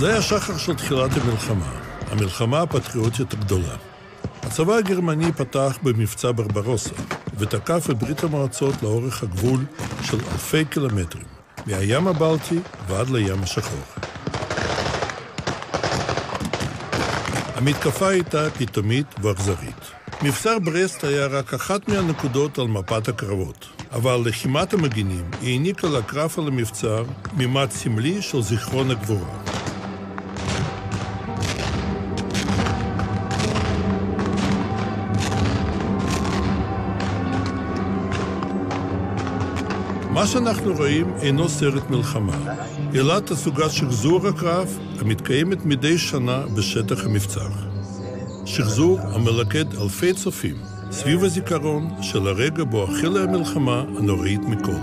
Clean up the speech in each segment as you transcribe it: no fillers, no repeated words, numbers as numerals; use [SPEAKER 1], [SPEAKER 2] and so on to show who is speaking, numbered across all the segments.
[SPEAKER 1] זה היה שחר של תחילת המלחמה, המלחמה הפטריוטית הגדולה. הצבא הגרמני פתח במבצע ברברוסה, ותקף את ברית המועצות לאורך הגבול של אלפי קילומטרים, מהים הבלטי ועד לים השחור. המתקפה הייתה פתאומית ואכזרית. מבצר ברסט היה רק אחת מהנקודות על מפת הקרבות, אבל לחימת המגינים העניקה לקרב על המבצר מימד סמלי של זיכרון הגבורה. מה שאנחנו רואים אינו סרט מלחמה, אלא תצוגת שחזור הקרב המתקיימת מדי שנה בשטח המבצר. שחזור המלכד אלפי צופים סביב הזיכרון של הרגע בו החלה המלחמה הנוראית מכל.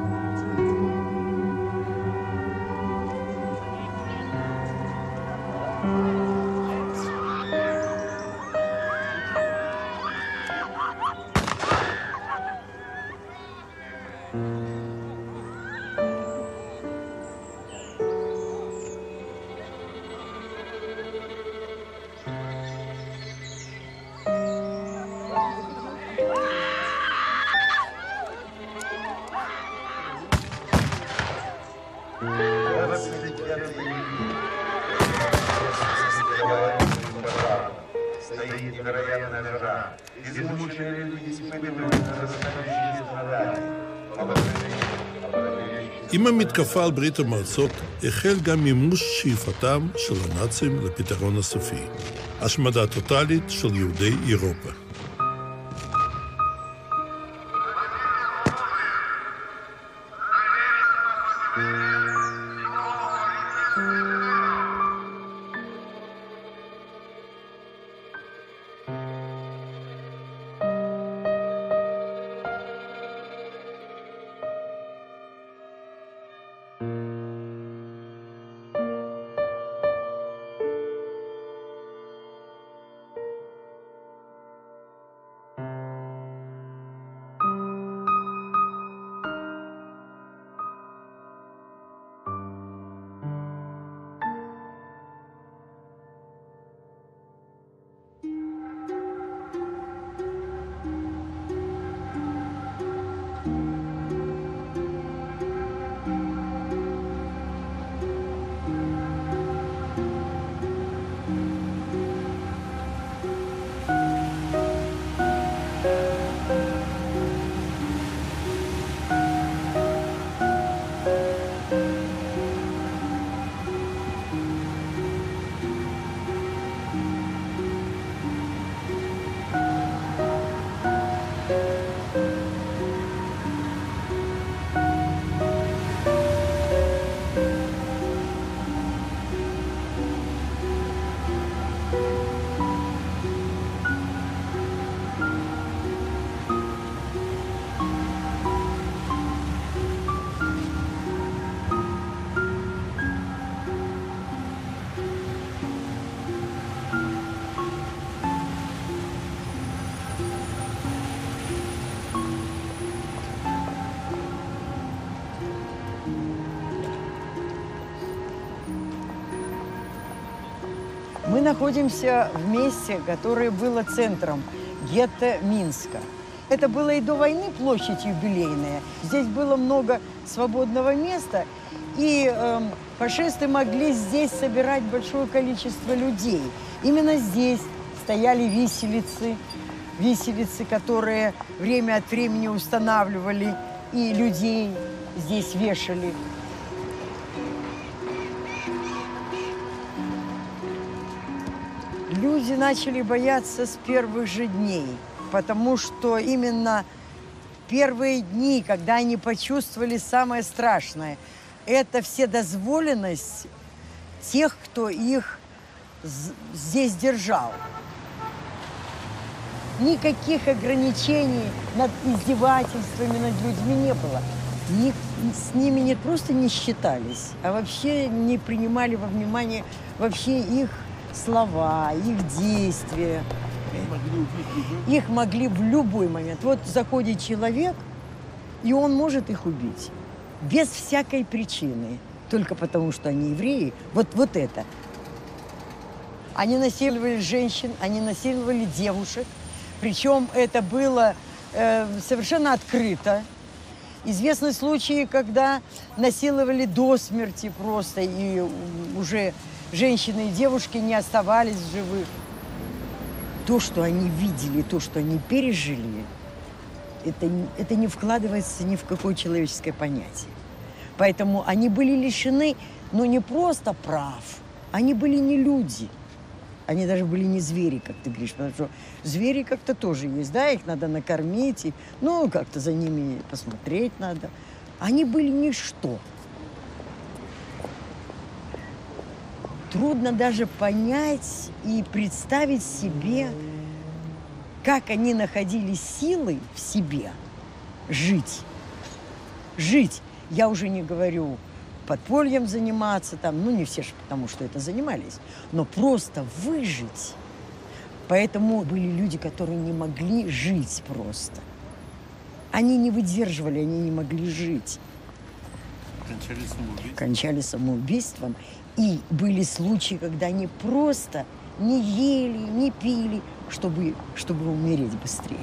[SPEAKER 1] עם המתקפה על ברית המועצות החל גם מימוש שאיפתם של הנאצים לפתרון הסופי, השמדה טוטלית של יהודי אירופה.
[SPEAKER 2] Мы находимся в месте, которое было центром гетто Минска. Это было и до войны площадь юбилейная. Здесь было много свободного места, и фашисты могли здесь собирать большое количество людей. Именно здесь стояли виселицы, которые время от времени устанавливали, и людей здесь вешали. Люди начали бояться с первых же дней, потому что именно первые дни, когда они почувствовали самое страшное, это вседозволенность тех, кто их здесь держал. Никаких ограничений над издевательствами над людьми не было. С ними не просто не считались, а вообще не принимали во внимание вообще их слова, их действия. Их могли в любой момент. Вот заходит человек, и он может их убить. Без всякой причины. только потому, что они евреи. Вот это. Они насиловали женщин, они насиловали девушек. Причем это было совершенно открыто. Известны случаи, когда насиловали до смерти просто, и уже женщины и девушки не оставались в живых. То, что они видели, то, что они пережили, это не вкладывается ни в какое человеческое понятие. Поэтому они были лишены, ну, не просто прав, они были не люди. Они даже были не звери, как ты говоришь, потому что звери как-то тоже есть, да, их надо накормить, и, ну, как-то за ними посмотреть надо. Они были ничто. Трудно даже понять и представить себе, как они находили силы в себе жить. Жить. Я уже не говорю подпольем заниматься, там, ну, не все же потому, что это занимались, но просто выжить. Поэтому были люди, которые не могли жить просто. Они не выдерживали, они не могли жить.
[SPEAKER 1] Кончали самоубийством.
[SPEAKER 2] Кончали самоубийством. И были случаи, когда они просто не ели, не пили, чтобы умереть быстрее.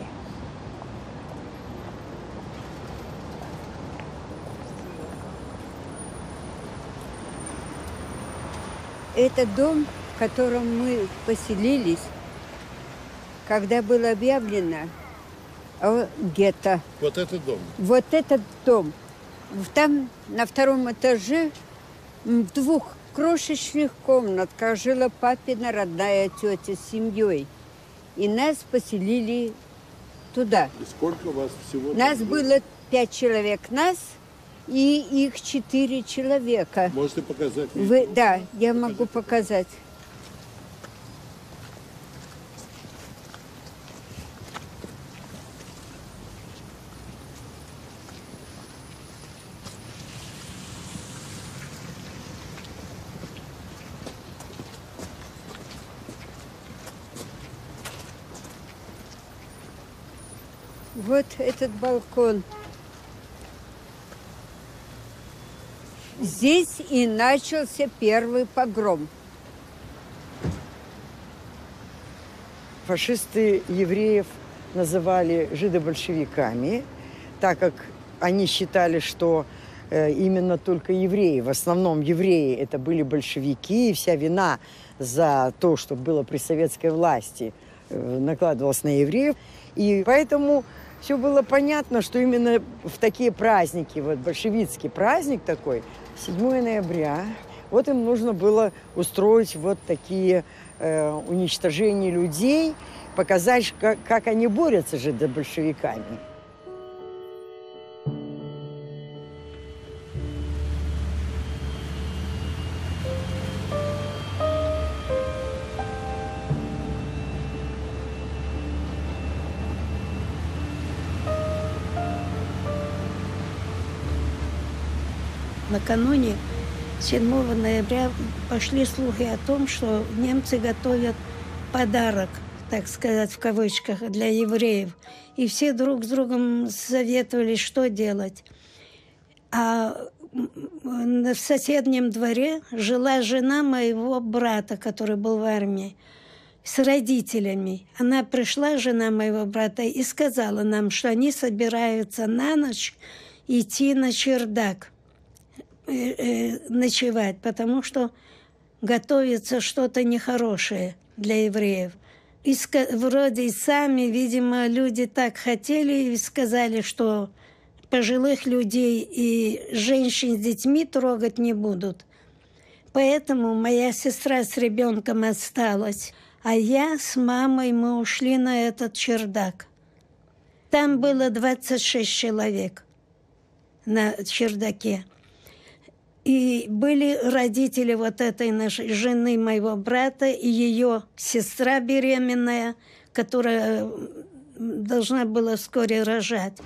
[SPEAKER 3] Это дом, в котором мы поселились, когда было объявлено о гетто.
[SPEAKER 1] Вот этот дом.
[SPEAKER 3] Вот этот дом. Там на втором этаже в 2 крошечных комнатках жила папина родная тетя с семьей. И нас поселили туда.
[SPEAKER 1] И сколько у вас всего?
[SPEAKER 3] Нас было 5 человек, нас и их 4 человека.
[SPEAKER 1] Можете показать?
[SPEAKER 3] Да, я могу показать. Вот этот балкон. Здесь и начался первый погром.
[SPEAKER 2] Фашисты евреев называли жидобольшевиками, так как они считали, что именно только евреи, в основном евреи, это были большевики, и вся вина за то, что было при советской власти, накладывалась на евреев. И поэтому все было понятно, что именно в такие праздники, вот большевистский праздник такой, 7 ноября, вот им нужно было устроить вот такие уничтожения людей, показать, как они борются же с большевиками.
[SPEAKER 4] Накануне 7 ноября пошли слухи о том, что немцы готовят подарок, так сказать, в кавычках, для евреев. И все друг с другом советовали, что делать. А в соседнем дворе жила жена моего брата, который был в армии, с родителями. Она пришла, жена моего брата, и сказала нам, что они собираются на ночь идти на чердак ночевать, потому что готовится что-то нехорошее для евреев. И вроде и сами, видимо, люди так хотели и сказали, что пожилых людей и женщин с детьми трогать не будут. Поэтому моя сестра с ребенком осталась, а я с мамой, мы ушли на этот чердак. Там было 26 человек на чердаке. И были родители вот этой нашей жены, моего брата, и ее сестра беременная, которая должна была вскоре рожать.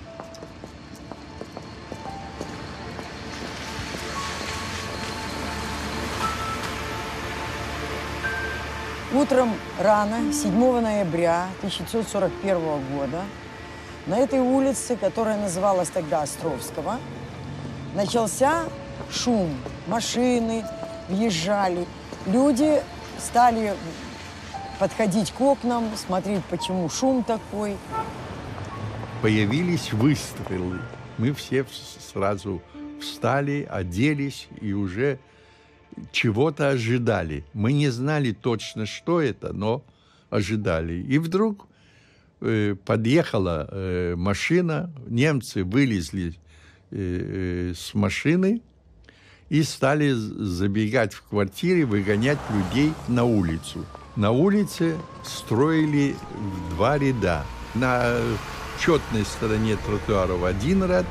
[SPEAKER 2] Утром рано, 7 ноября 1941 года, на этой улице, которая называлась тогда Островского, начался шум. Машины въезжали. Люди стали подходить к окнам, смотреть, почему шум такой.
[SPEAKER 5] Появились выстрелы. Мы все сразу встали, оделись и уже чего-то ожидали. Мы не знали точно, что это, но ожидали. И вдруг подъехала машина, немцы вылезли с машины и стали забегать в квартиры, выгонять людей на улицу. На улице строили в 2 ряда. На четной стороне тротуаров 1 ряд,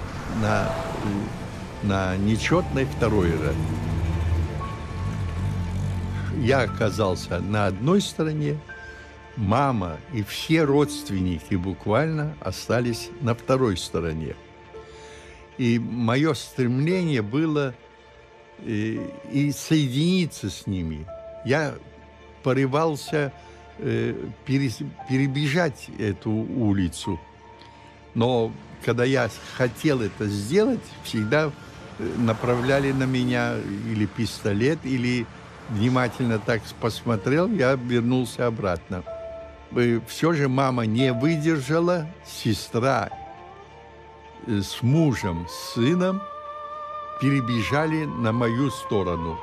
[SPEAKER 5] на нечетной 2-й ряд. Я оказался на одной стороне, мама и все родственники буквально остались на 2-й стороне. И мое стремление было и соединиться с ними. Я порывался перебежать эту улицу. Но когда я хотел это сделать, всегда направляли на меня или пистолет, или внимательно так посмотрел, я вернулся обратно. Все же мама не выдержала, сестра с мужем, с сыном перебежали на мою сторону.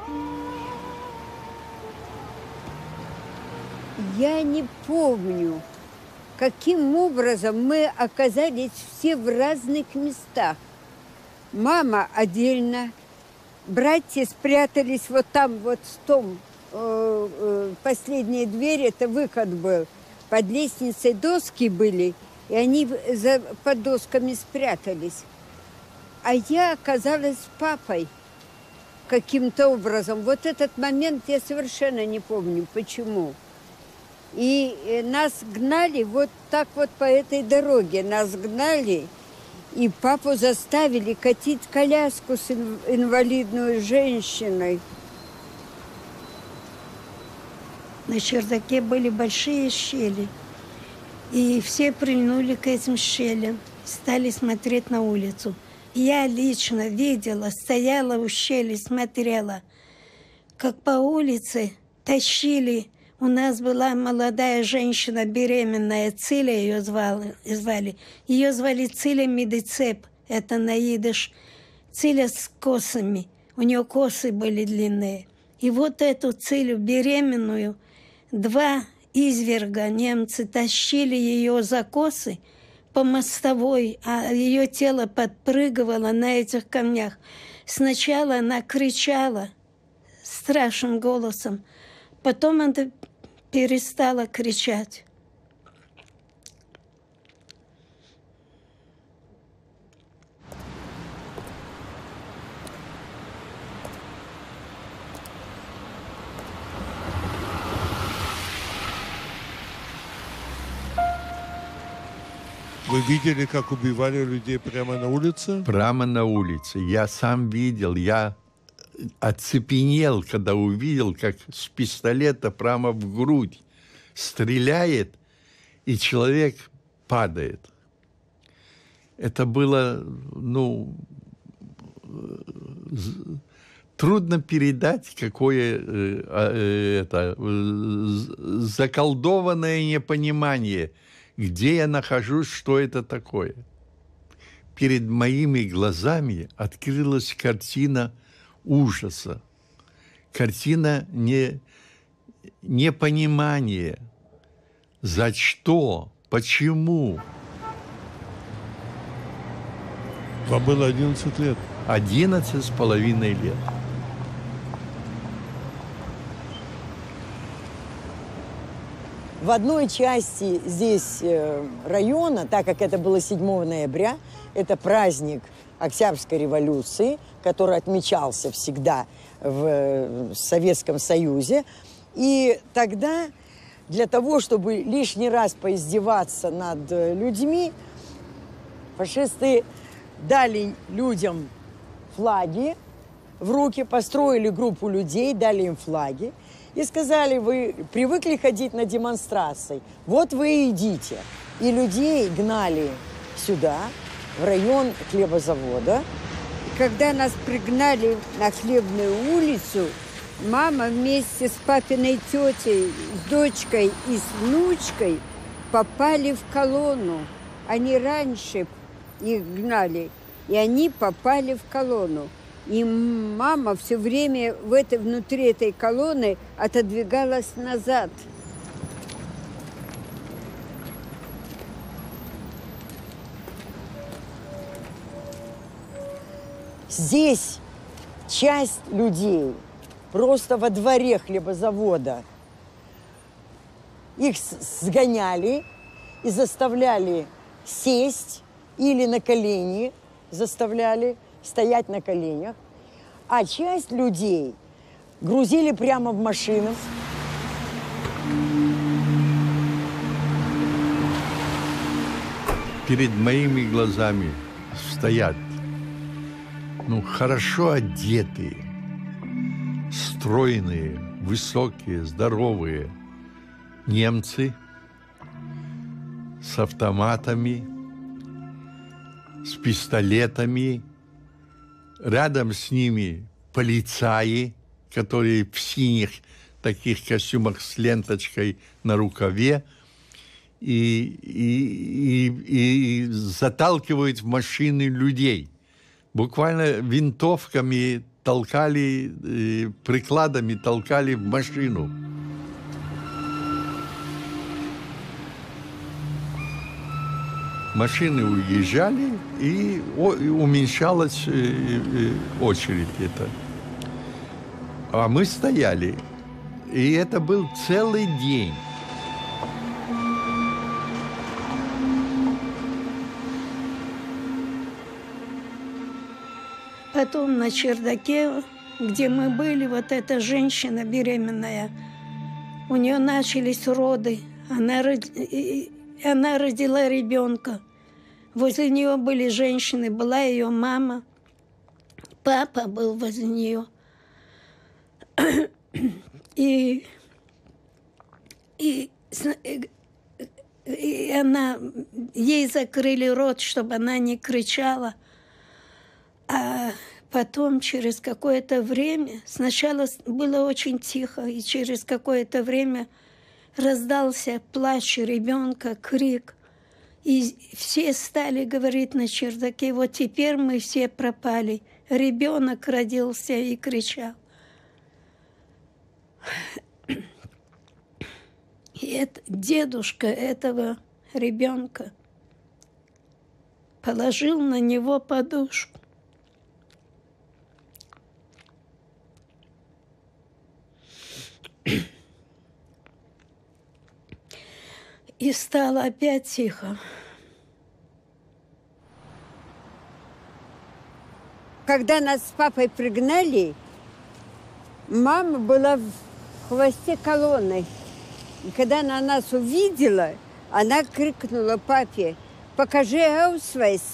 [SPEAKER 3] Я не помню, каким образом мы оказались все в разных местах. Мама отдельно, братья спрятались вот там, вот в том, последняя дверь, это выход был. Под лестницей доски были, и они под досками спрятались. А я оказалась с папой каким-то образом. Вот этот момент я совершенно не помню, почему. И нас гнали вот так вот по этой дороге. Нас гнали, и папу заставили катить коляску с инвалидной женщиной.
[SPEAKER 4] На чердаке были большие щели, и все прильнули к этим щелям, стали смотреть на улицу. Я лично видела, стояла у щели, смотрела, как по улице тащили. У нас была молодая женщина, беременная, Циля ее звали. Ее звали Циля Медицеп, это на идиш. Циля с косами, у нее косы были длинные. И вот эту Цилю беременную 2 изверга немцы тащили ее за косы по мостовой, а ее тело подпрыгивало на этих камнях. Сначала она кричала страшным голосом, потом она перестала кричать.
[SPEAKER 1] Вы видели, как убивали людей прямо на улице?
[SPEAKER 5] Прямо на улице. Я сам видел, я оцепенел, когда увидел, как с пистолета прямо в грудь стреляет, и человек падает. Это было, трудно передать, какое это заколдованное непонимание, где я нахожусь, что это такое. Перед моими глазами открылась картина ужаса, картина непонимания. За что? Почему?
[SPEAKER 1] Вам было 11 лет.
[SPEAKER 5] 11,5 лет.
[SPEAKER 2] В одной части здесь района, так как это было 7 ноября, это праздник Октябрьской революции, который отмечался всегда в Советском Союзе. И тогда для того, чтобы лишний раз поиздеваться над людьми, фашисты дали людям флаги в руки, построили группу людей, дали им флаги и сказали: вы привыкли ходить на демонстрации, вот вы и идите. И людей гнали сюда, в район хлебозавода,
[SPEAKER 3] И когда нас пригнали на Хлебную улицу, мама вместе с папиной тетей, с дочкой и с внучкой попали в колонну. Они раньше их гнали, и они попали в колонну. И мама все время внутри этой колонны отодвигалась назад.
[SPEAKER 2] Здесь часть людей просто во дворе хлебозавода. Их сгоняли и заставляли сесть или на колени, заставляли стоять на коленях. А часть людей грузили прямо в машину.
[SPEAKER 5] Перед моими глазами стоят, хорошо одетые, стройные, высокие, здоровые немцы с автоматами, с пистолетами. Рядом с ними полицаи, которые в синих таких костюмах с ленточкой на рукаве, и заталкивают в машины людей. Буквально винтовками толкали, прикладами толкали в машину. Машины уезжали, и уменьшалась очередь эта. А мы стояли, и это был целый день.
[SPEAKER 4] Потом на чердаке, где мы были, вот эта женщина беременная, у нее начались роды. Она родила ребенка. Возле нее были женщины, была ее мама, папа был возле нее. И ей закрыли рот, чтобы она не кричала. А потом, через какое-то время, сначала было очень тихо, и через какое-то время раздался плач ребенка, крик. И все стали говорить на чердаке: вот теперь мы все пропали. Ребенок родился и кричал. И дедушка этого ребенка положил на него подушку. И стало опять тихо.
[SPEAKER 3] Когда нас с папой пригнали, мама была в хвосте колонны. И когда она нас увидела, она крикнула папе: «Покажи аусвайс».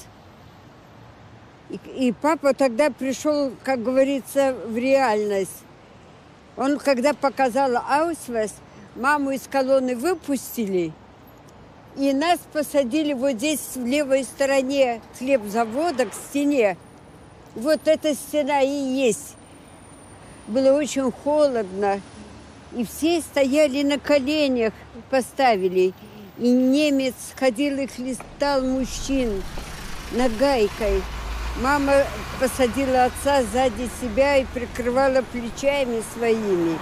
[SPEAKER 3] И папа тогда пришел, как говорится, в реальность. Он, когда показал аусвайс, маму из колонны выпустили, и нас посадили вот здесь, в левой стороне хлебзавода, к стене. Вот эта стена и есть. Было очень холодно, и все стояли на коленях, поставили. И немец ходил и хлестал мужчин нагайкой. Мама посадила отца сзади себя и прикрывала плечами своими.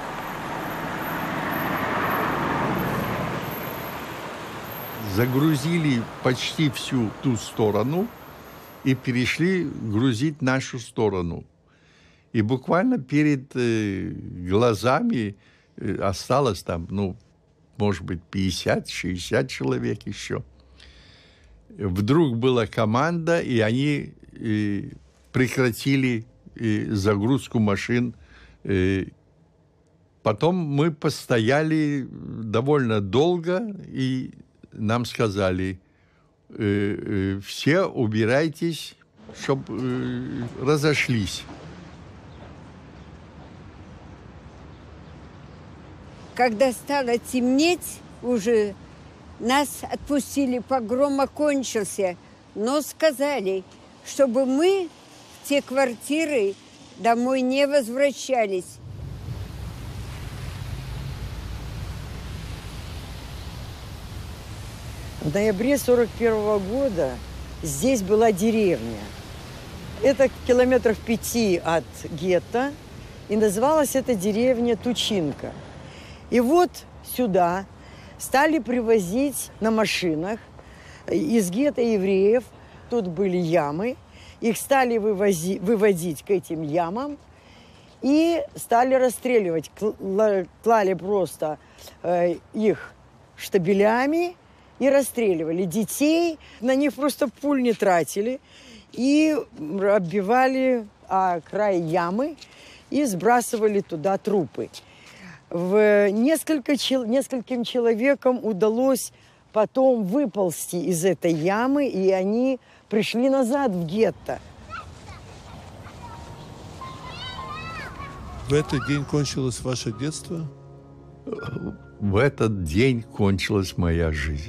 [SPEAKER 5] Загрузили почти всю ту сторону и перешли грузить нашу сторону. И буквально перед глазами осталось там, может быть, 50-60 человек еще. Вдруг была команда, и они прекратили загрузку машин. Потом мы постояли довольно долго, и нам сказали: все убирайтесь, чтобы разошлись.
[SPEAKER 3] Когда стало темнеть, уже нас отпустили, погром окончился, но сказали, чтобы мы в те квартиры домой не возвращались.
[SPEAKER 2] В ноябре 1941 года здесь была деревня. Это километров 5 от гетто. И называлась эта деревня Тучинка. И вот сюда стали привозить на машинах из гетто евреев. Тут были ямы. Их стали выводить к этим ямам и стали расстреливать. Клали просто их штабелями и расстреливали. Детей на них просто пуль не тратили. И оббивали край ямы и сбрасывали туда трупы. Нескольким человекам удалось потом выползти из этой ямы, и они пришли назад в гетто.
[SPEAKER 1] В этот день кончилось ваше детство?
[SPEAKER 5] В этот день кончилась моя жизнь.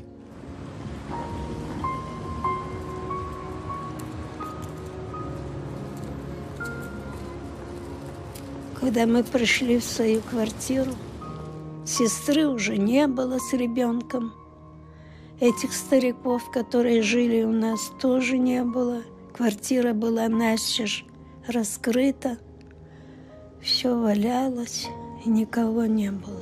[SPEAKER 4] Когда мы пришли в свою квартиру, сестры уже не было с ребенком. Этих стариков, которые жили у нас, тоже не было. Квартира была настежь раскрыта. Все валялось, и никого не было.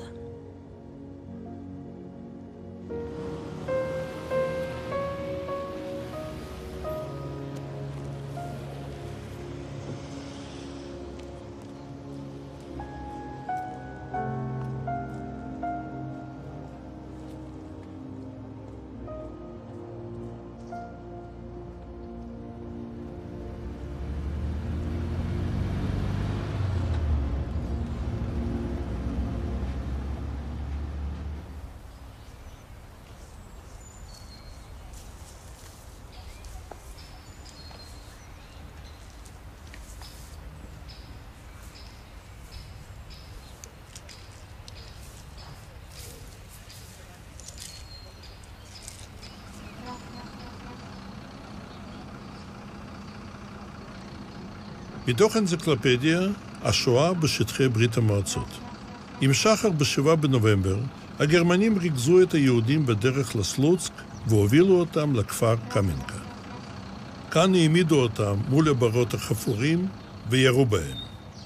[SPEAKER 1] מתוך אנציקלופדיה, השואה בשטחי ברית המועצות. עם שחר ב7 בנובמבר, הגרמנים ריכזו את היהודים בדרך לסלוצק והובילו אותם לכפר קמנקה. כאן העמידו אותם מול הברות החפורים וירו בהם.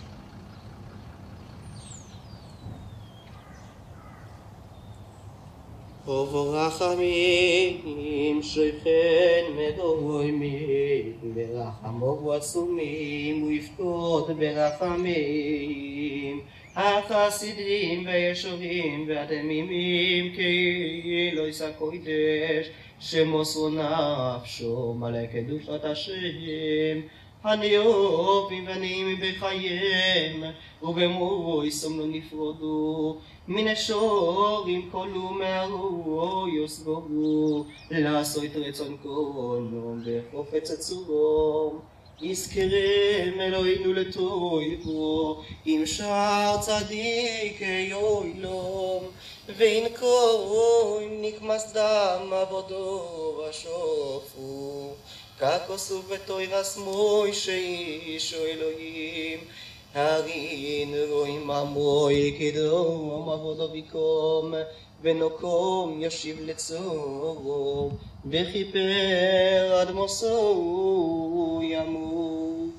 [SPEAKER 6] וברחמים שכן מדומים, ברחמו עצומים ויפקוד ברחמים, החסידים והישורים והדמימים כאלוהיס הקודש, שמוסרו נפשו מלא קדושת השם, הניאופים והנעימים בחייהם, ובמויסם לא נפרדו, מן השורים קולו מהרו יוסגרו, לעשו את רצון קולו בחופץ עצורום. יזכרם אלוהינו לטויבו, עם שער צדיקי אוילום, וינקום נקמס דם עבודו ושופו, ככוסו בתוירס מוישה אישו אלוהים, הרין רואים עמוי כדום עבודו ביקום, ונוקום ישיב לצורו, וכיפר עד מוסו ימות.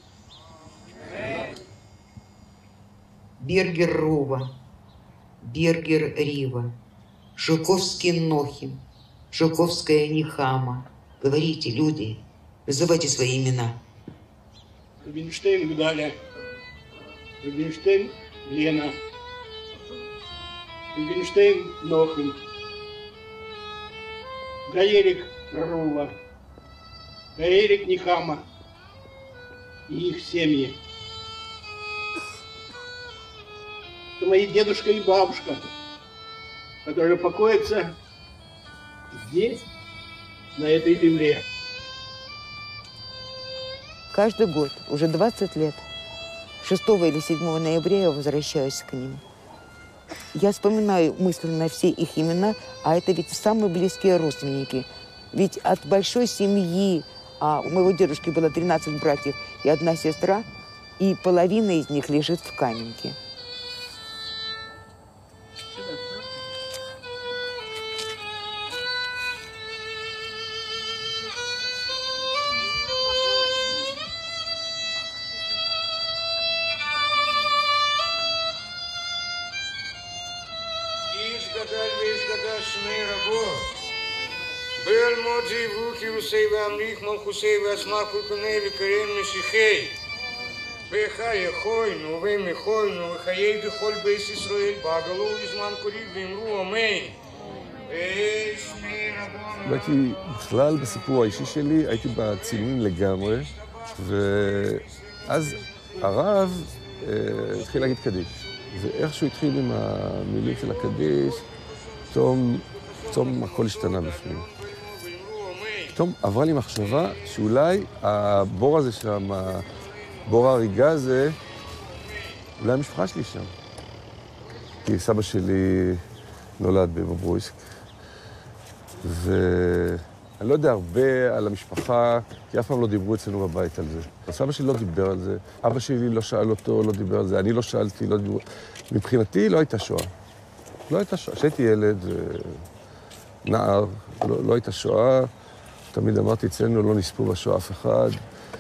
[SPEAKER 7] Бергер Рува, Бергер Рива, Жуковский Нохим, Жуковская Нихама. Говорите, люди, называйте свои имена.
[SPEAKER 8] Рубинштейн Гдаля, Рубинштейн Лена, Рубинштейн Нохим, Гаерик Рува, Гаерик Нихама и их семьи. Это мои дедушка и бабушка, которые покоятся здесь, на этой земле.
[SPEAKER 7] Каждый год, уже 20 лет, 6 или 7 ноября я возвращаюсь к ним. Я вспоминаю мысленно все их имена, а это ведь самые близкие родственники. Ведь от большой семьи, А у моего дедушки было 13 братьев и 1 сестра, и половина из них лежит в Каменке.
[SPEAKER 9] והמליך מלכוסי ועצמה קולפני וקרן משיחי וחי יחוינו ומחוינו וחיי בכל בית ישראל בעגלו לזמן קריב ואמרו אמן.
[SPEAKER 10] הייתי בכלל בסיפור האישי שלי, הייתי בצילומים לגמרי, ואז הרב התחיל להגיד קדיש, ואיכשהו התחיל עם המילים של הקדיש, פתאום הכל השתנה בפנים. פתאום עברה לי מחשבה שאולי הבור הזה שם, בור ההריגה הזה, אולי המשפחה שלי שם. כי סבא שלי נולד בבוברויסק, ואני לא יודע הרבה על המשפחה, כי אף פעם לא דיברו אצלנו בבית על זה. סבא שלי לא דיבר על זה, אבא שלי לא שאל אותו, לא דיבר על זה, אני לא שאלתי, לא דיברו. מבחינתי לא הייתה שואה. לא הייתה שואה. כשהייתי ילד, נער, לא הייתה שואה. תמיד אמרתי, אצלנו לא נספו בשואה אף אחד.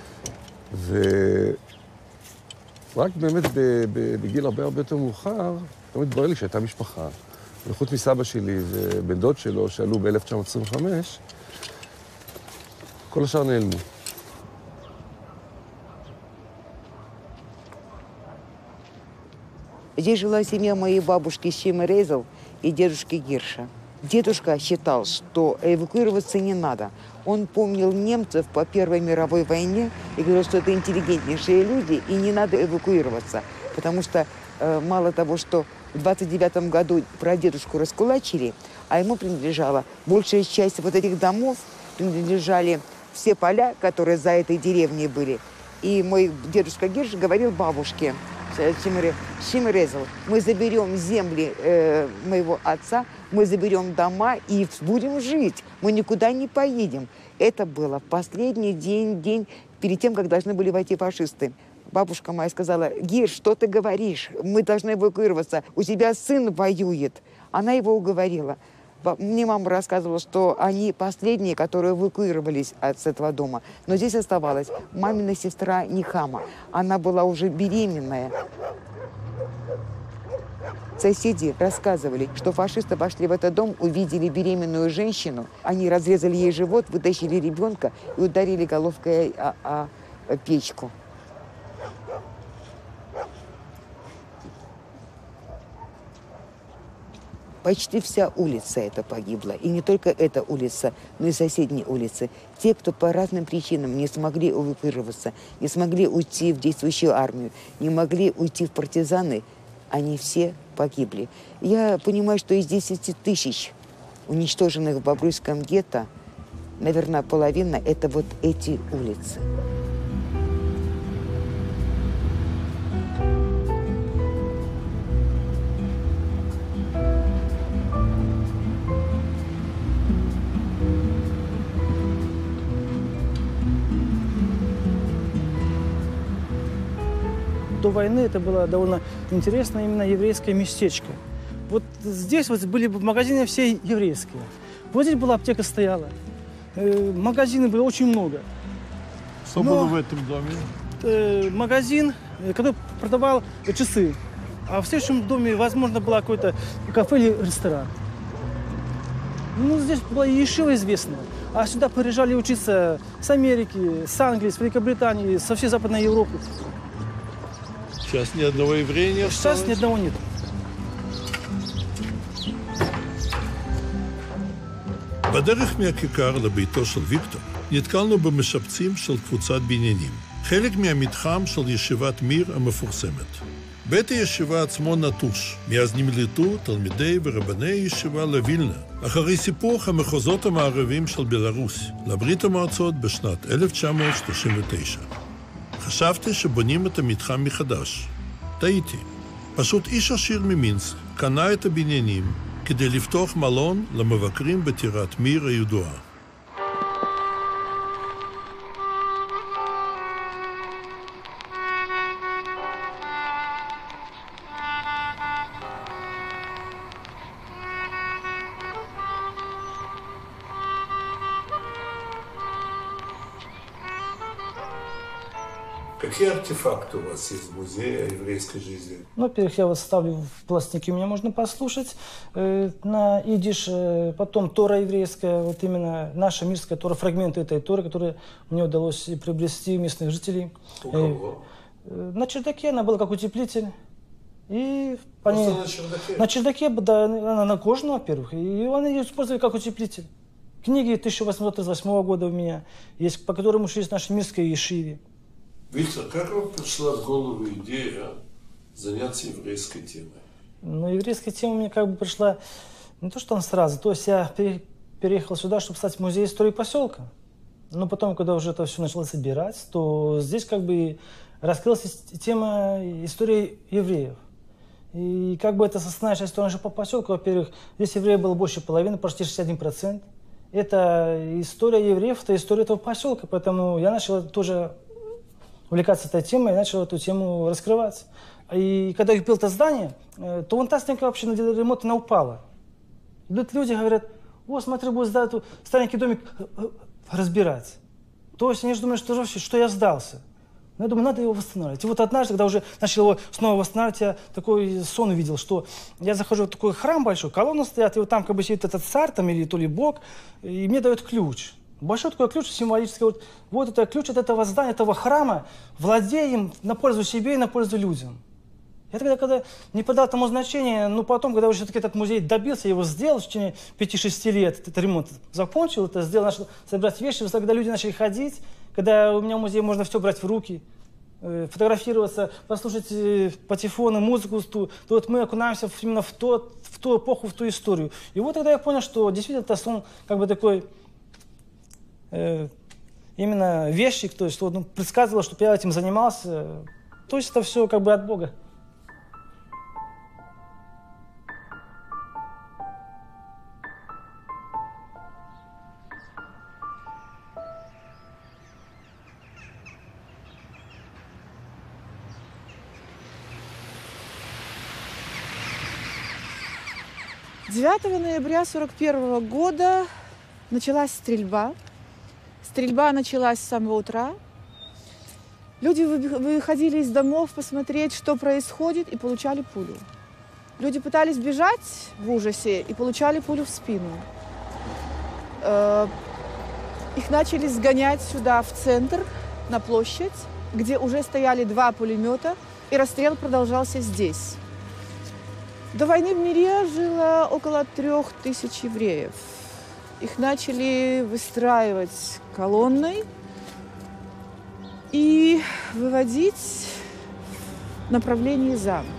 [SPEAKER 10] ורק באמת בגיל הרבה יותר מאוחר, תמיד התברר לי שהייתה משפחה. וחוץ מסבא שלי ובן דוד שלו, שעלו ב-1925, כל השאר נעלמו.
[SPEAKER 7] Здесь жила семья моей бабушки Шимы Рейзел и дедушки Гирша. Дедушка считал, что эвакуироваться не надо. Он помнил немцев по Первой мировой войне и говорил, что это интеллигентнейшие люди, и не надо эвакуироваться. Потому что мало того, что в 29 году прадедушку раскулачили, а ему принадлежала большая часть вот этих домов, принадлежали все поля, которые за этой деревней были. И мой дедушка Гирш говорил бабушке, Шимы Рейзел, мы заберем земли моего отца, мы заберем дома и будем жить. Мы никуда не поедем. Это было последний день перед тем, как должны были войти фашисты. Бабушка моя сказала: Гирш, что ты говоришь? Мы должны эвакуироваться. У тебя сын воюет. Она его уговорила. Мне мама рассказывала, что они последние, которые эвакуировались с этого дома. Но здесь оставалась мамина сестра Нихама. Она была уже беременная. Соседи рассказывали, что фашисты вошли в этот дом, увидели беременную женщину. Они разрезали ей живот, вытащили ребенка и ударили головкой о печку. Почти вся улица эта погибла. И не только эта улица, но и соседние улицы. Те, кто по разным причинам не смогли эвакуироваться, не смогли уйти в действующую армию, не могли уйти в партизаны, они все погибли. Я понимаю, что из 10 тысяч уничтоженных в Бобруйском гетто, наверное, половина – это вот эти улицы.
[SPEAKER 11] До войны это было довольно интересно, именно еврейское местечко. Вот здесь вот были магазины все еврейские. Вот здесь была аптека стояла. Магазины было очень много.
[SPEAKER 1] Что было в этом доме?
[SPEAKER 11] Магазин, который продавал часы. А в следующем доме, возможно, было какое-то кафе или ресторан. Ну, здесь была ешива известная. А сюда приезжали учиться с Америки, с Англии, с Великобритании, со всей Западной Европы.
[SPEAKER 1] Сейчас ни одного еврея не осталось?
[SPEAKER 11] Сейчас ни одного нет.
[SPEAKER 1] בדרך מהכיכר לביתו של ויקטור נתקלנו במשפצים של קבוצת בניינים, חלק מהמתחם של ישיבת מיר המפורסמת. בית הישיבה עצמו נטוש, מאז נמלטו תלמידי ורבני ישיבה לווילנה, אחרי סיפוח המחוזות המערבים של בלרוס לברית המועצות בשנת 1939. חשבתי שבונים את המתחם מחדש. טעיתי. פשוט איש עשיר ממינסק קנה את הבניינים כדי לפתוח מלון למבקרים בטירת מיר הידועה. Какие артефакты у вас есть в музее еврейской жизни?
[SPEAKER 11] Ну, во-первых, я вот ставлю в пластинке, меня можно послушать на идиш, потом Тора еврейская, вот именно наша мирская Тора, фрагменты этой Торы, которые мне удалось приобрести у местных жителей.
[SPEAKER 1] У кого?
[SPEAKER 11] На чердаке она была как утеплитель. И
[SPEAKER 1] на чердаке?
[SPEAKER 11] На чердаке, да, она накожена, во-первых, и они ее использовали как утеплитель. Книги 1838 года у меня есть, по которым учились в нашей мирской ешиве.
[SPEAKER 1] Виктор, как вам пришла в голову идея заняться еврейской темой?
[SPEAKER 11] Ну, еврейская тема мне как бы пришла не то, что он сразу. То есть я переехал сюда, чтобы стать в музей истории поселка. Но потом, когда уже это все начало собирать, то здесь как бы раскрылась тема истории евреев. И как бы это основная часть нашего поселка, во-первых, здесь евреев было больше половины, почти 61%. Это история евреев, это история этого поселка, поэтому я начал тоже увлекаться этой темой и начал эту тему раскрывать. И когда я купил это здание, то вон та стенка вообще на ремонт она упала. Идут люди, говорят: о, смотри, будет старенький домик разбирать. То есть они же думают, что я сдался. Но я думаю, надо его восстанавливать. И вот однажды, когда уже начал его снова восстанавливать, я такой сон увидел, что я захожу в такой храм большой, колонны стоят, и вот там как бы сидит этот царь там, или то ли бог, и мне дают ключ. Большой такой ключ символический. Вот это ключ от этого здания, этого храма, владея им на пользу себе и на пользу людям. Я тогда, когда не придал тому значения, но потом, когда уже все-таки этот музей добился, его сделал в течение 5-6 лет, этот ремонт закончил, это сделал, начал собирать вещи, когда люди начали ходить, когда у меня в музее можно все брать в руки, фотографироваться, послушать патефоны, музыку, то вот мы окунаемся именно в ту эпоху, в ту историю. И вот тогда я понял, что действительно это сон как бы такой именно вещик, то есть что предсказывало, чтобы я этим занимался. То есть это все как бы от Бога.
[SPEAKER 12] «9 ноября 1941 года началась стрельба. Стрельба началась с самого утра. Люди выходили из домов посмотреть, что происходит, и получали пулю. Люди пытались бежать в ужасе и получали пулю в спину. Их начали сгонять сюда, в центр, на площадь, где уже стояли 2 пулемета, и расстрел продолжался здесь. До войны в мире жило около 3000 евреев. Их начали выстраивать колонной и выводить в направлении замка.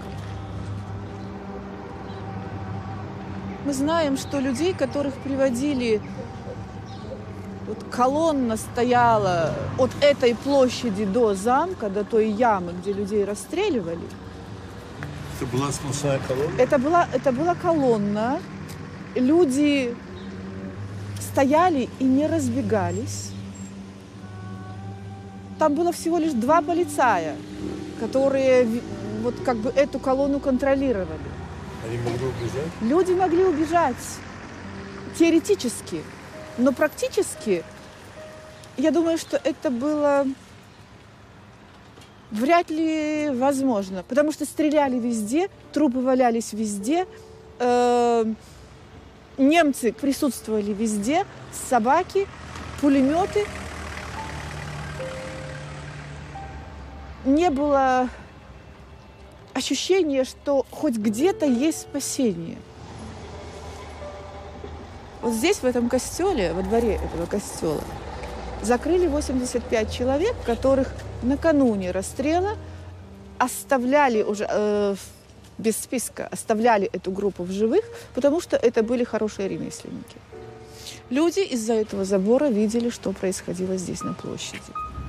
[SPEAKER 12] Мы знаем, что людей, которых приводили, вот колонна стояла от этой площади до замка, до той ямы, где людей расстреливали.
[SPEAKER 1] Это была сносная колонна?
[SPEAKER 12] Это была колонна. Люди стояли и не разбегались. Там было всего лишь 2 полицая, которые вот как бы эту колонну контролировали.
[SPEAKER 1] Они могли убежать?
[SPEAKER 12] Люди могли убежать теоретически, но практически, я думаю, что это было вряд ли возможно, потому что стреляли везде, трупы валялись везде, немцы присутствовали везде, собаки, пулеметы. Не было ощущения, что хоть где-то есть спасение. Вот здесь, в этом костеле, во дворе этого костела, закрыли 85 человек, которых накануне расстрела оставляли уже без списка, оставляли эту группу в живых, потому что это были хорошие ремесленники. Люди из-за этого забора видели, что происходило здесь на площади.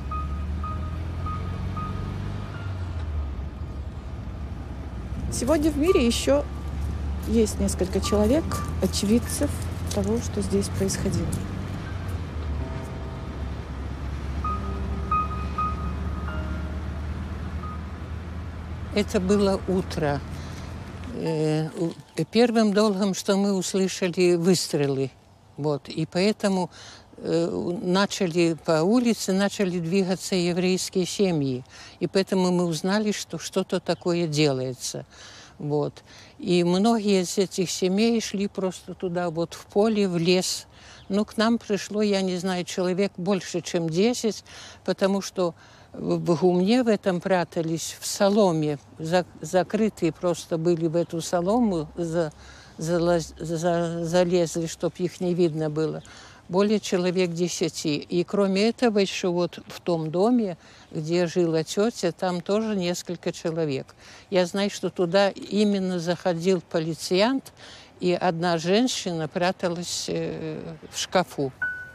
[SPEAKER 12] Сегодня в мире еще есть несколько человек, очевидцев того, что здесь происходило.
[SPEAKER 13] Это было утро. Первым долгом, что мы услышали выстрелы. Вот. И поэтому начали по улице, начали двигаться еврейские семьи. И поэтому мы узнали, что что-то такое делается. Вот. И многие из этих семей шли просто туда, вот в поле, в лес. Ну, к нам пришло, я не знаю, человек больше, чем 10, потому что в гумне в этом прятались, в соломе, закрытые просто были в эту солому, залезли, чтобы их не видно было. Более человек 10. И кроме этого еще вот в том доме, где жила тетя, там тоже несколько человек. Я знаю, что туда именно заходил полициянт, и одна женщина пряталась в шкафу.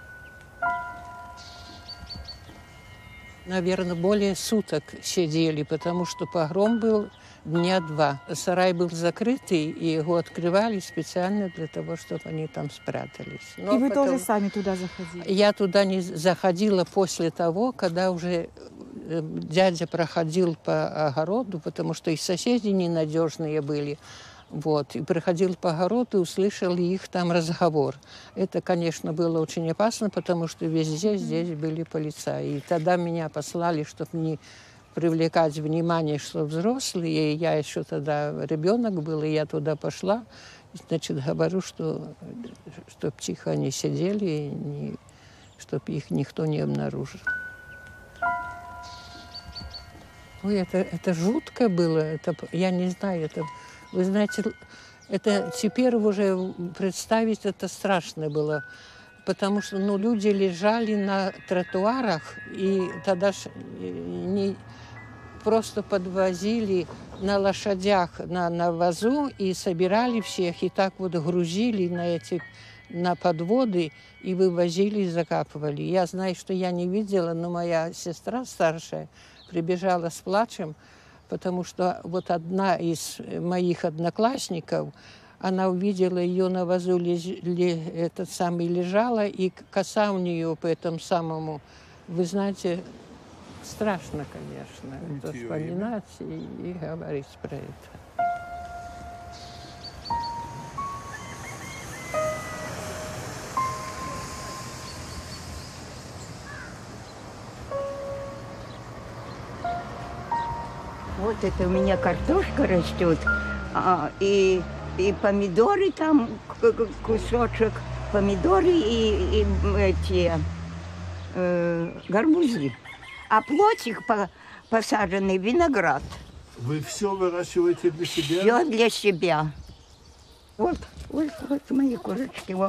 [SPEAKER 13] Наверное, более суток сидели, потому что погром был дня 2. Сарай был закрытый, и его открывали специально для того, чтобы они там спрятались. Но
[SPEAKER 14] и вы
[SPEAKER 13] потом...
[SPEAKER 14] тоже сами туда заходили?
[SPEAKER 13] Я туда не заходила после того, когда уже дядя проходил по огороду, потому что и соседи ненадежные были. Вот, и проходил по огороду, услышал их там разговор. Это, конечно, было очень опасно, потому что везде здесь были полицаи. И тогда меня послали, чтобы не привлекать внимание, что взрослые. И я еще тогда ребенок был, и я туда пошла. Значит, говорю, что чтоб тихо они сидели, чтобы их никто не обнаружил. Ой, это жутко было. Это, я не знаю, это... Вы знаете, это теперь уже представить это страшно было, потому что люди лежали на тротуарах, и тогда не просто подвозили на лошадях, на вазу, и собирали всех, и так вот грузили на подводы, и вывозили, и закапывали. Я знаю, что я не видела, но моя сестра старшая прибежала с плачем, потому что вот одна из моих одноклассников, она увидела ее на вазу, лежала, и коса у нее по этому самому. Вы знаете, страшно, конечно, это вспоминать и говорить про это.
[SPEAKER 15] Вот это у меня картошка растет, и помидоры там, кусочек, помидоры и эти гарбузы. А плотик посаженный виноград.
[SPEAKER 1] Вы все выращиваете для себя?
[SPEAKER 15] Все для себя. Вот мои курочки. Вот.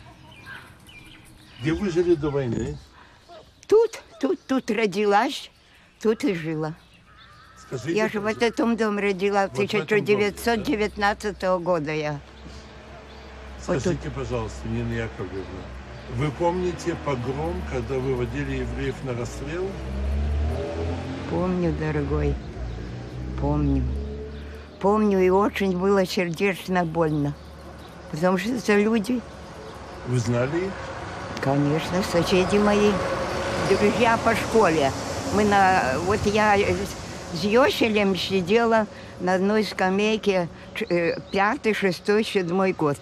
[SPEAKER 1] Где вы жили до войны?
[SPEAKER 15] Тут родилась, тут и жила.
[SPEAKER 1] Скажите,
[SPEAKER 15] я же в этом доме родила, в 1919 года я.
[SPEAKER 1] Скажите,
[SPEAKER 15] вот
[SPEAKER 1] пожалуйста, Нина Яковлевна, вы помните погром, когда выводили евреев на расстрел?
[SPEAKER 15] Помню, дорогой, помню. Помню, и очень было сердечно больно. Потому что это люди.
[SPEAKER 1] Вы знали их?
[SPEAKER 15] Конечно, соседи мои, друзья по школе. Вот я с Йоселем сидела на одной скамейке 5-й, 6-й, 7-й год.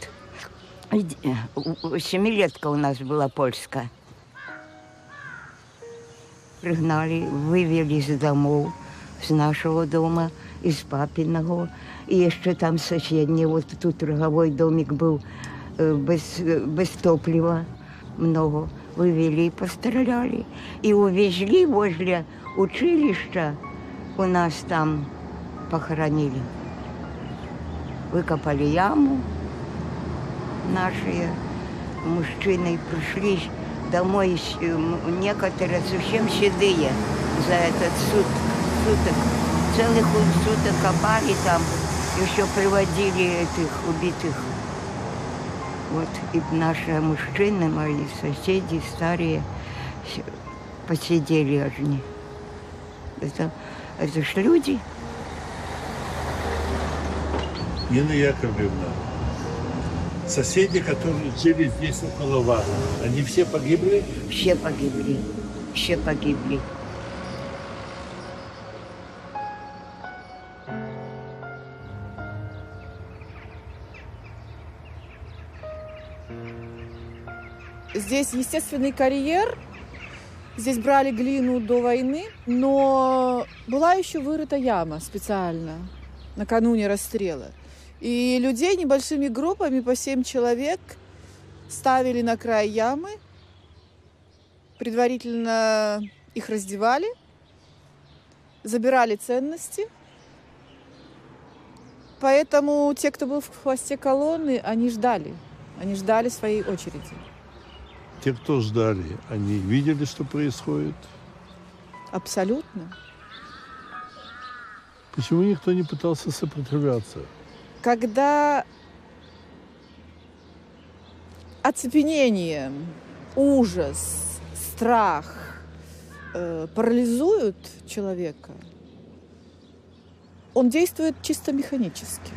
[SPEAKER 15] 7-летка у нас была польская. Пригнали, вывели из домов, с нашего дома, из папиного. И еще там соседний, вот тут торговой домик был без топлива много. Вывели и постреляли. И увезли возле училища, у нас там похоронили. Выкопали яму. Наши мужчины пришли домой, некоторые совсем седые за этот суток. Целых суток копали там, еще приводили этих убитых. Вот и наши мужчины, мои соседи, старые, посидели одни. Это ж люди.
[SPEAKER 1] Нина Яковлевна, соседи, которые жили здесь около вас, они все погибли?
[SPEAKER 15] Все погибли. Все погибли.
[SPEAKER 12] Здесь естественный карьер. Здесь брали глину до войны, но была еще вырыта яма специально накануне расстрела. И людей небольшими группами по 7 человек ставили на край ямы, предварительно их раздевали, забирали ценности. Поэтому те, кто был в хвосте колонны, они ждали своей очереди.
[SPEAKER 1] Те, кто ждали, они видели, что происходит?
[SPEAKER 12] Абсолютно.
[SPEAKER 1] Почему никто не пытался сопротивляться?
[SPEAKER 12] Когда оцепенение, ужас, страх парализуют человека, он действует чисто механически.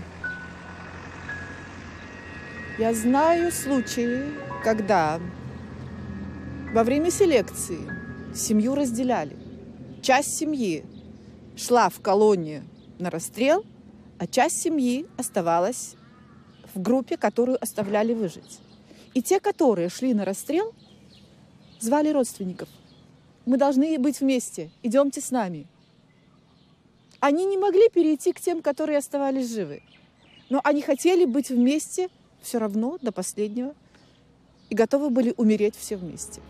[SPEAKER 12] Я знаю случаи, когда во время селекции семью разделяли. Часть семьи шла в колонию на расстрел, а часть семьи оставалась в группе, которую оставляли выжить. И те, которые шли на расстрел, звали родственников. Мы должны быть вместе, идемте с нами. Они не могли перейти к тем, которые оставались живы. Но они хотели быть вместе все равно до последнего и готовы были умереть все вместе.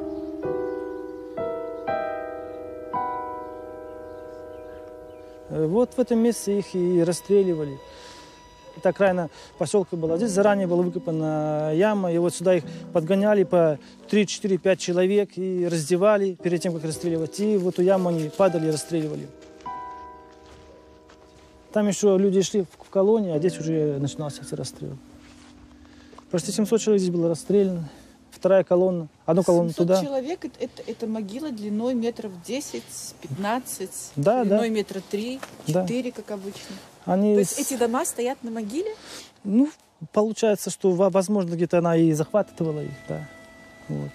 [SPEAKER 11] Вот в этом месте их и расстреливали. Это окраина поселка была. Здесь заранее была выкопана яма, и вот сюда их подгоняли по 3, 4, 5 человек и раздевали перед тем, как расстреливать. И в эту яму они падали и расстреливали. Там еще люди шли в колонии, а здесь уже начинался расстрел. Почти 700 человек здесь было расстреляно. Вторая колонна, одну колонну
[SPEAKER 12] 700
[SPEAKER 11] туда.
[SPEAKER 12] человек это могила длиной метров 10-15,
[SPEAKER 11] да,
[SPEAKER 12] длиной
[SPEAKER 11] да.
[SPEAKER 12] метра 3-4,
[SPEAKER 11] Да.
[SPEAKER 12] как обычно.
[SPEAKER 11] Они...
[SPEAKER 12] То есть эти дома стоят на могиле?
[SPEAKER 11] Ну, получается, что, возможно, где-то она и захватывала их, да. Вот.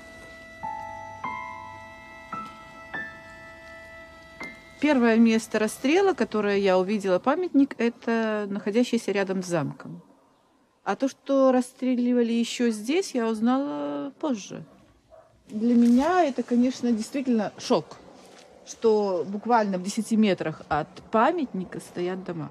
[SPEAKER 12] Первое место расстрела, которое я увидела, памятник, это находящийся рядом с замком. А то, что расстреливали еще здесь, я узнала позже. Для меня это, конечно, действительно шок, что буквально в 10 метрах от памятника стоят дома.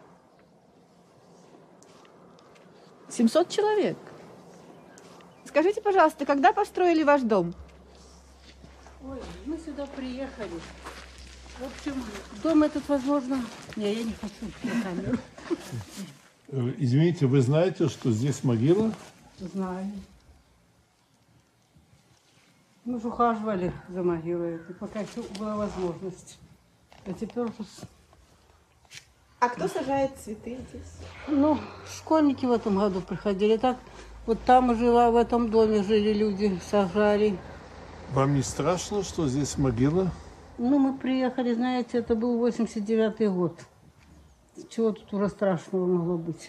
[SPEAKER 12] 700 человек. Скажите, пожалуйста, когда построили ваш дом?
[SPEAKER 14] Ой, мы сюда приехали. В общем, дом этот, возможно... Не, я не хочу на камеру.
[SPEAKER 1] Извините, вы знаете, что здесь могила?
[SPEAKER 14] Знаю. Мы же ухаживали за могилой, пока еще была возможность. А теперь уже...
[SPEAKER 12] А кто сажает цветы здесь?
[SPEAKER 14] Ну, школьники в этом году приходили. Так, вот там жила, в этом доме жили люди, сажали.
[SPEAKER 1] Вам не страшно, что здесь могила?
[SPEAKER 14] Ну, мы приехали, знаете, это был 89-й год. Чего тут уже страшного могло быть?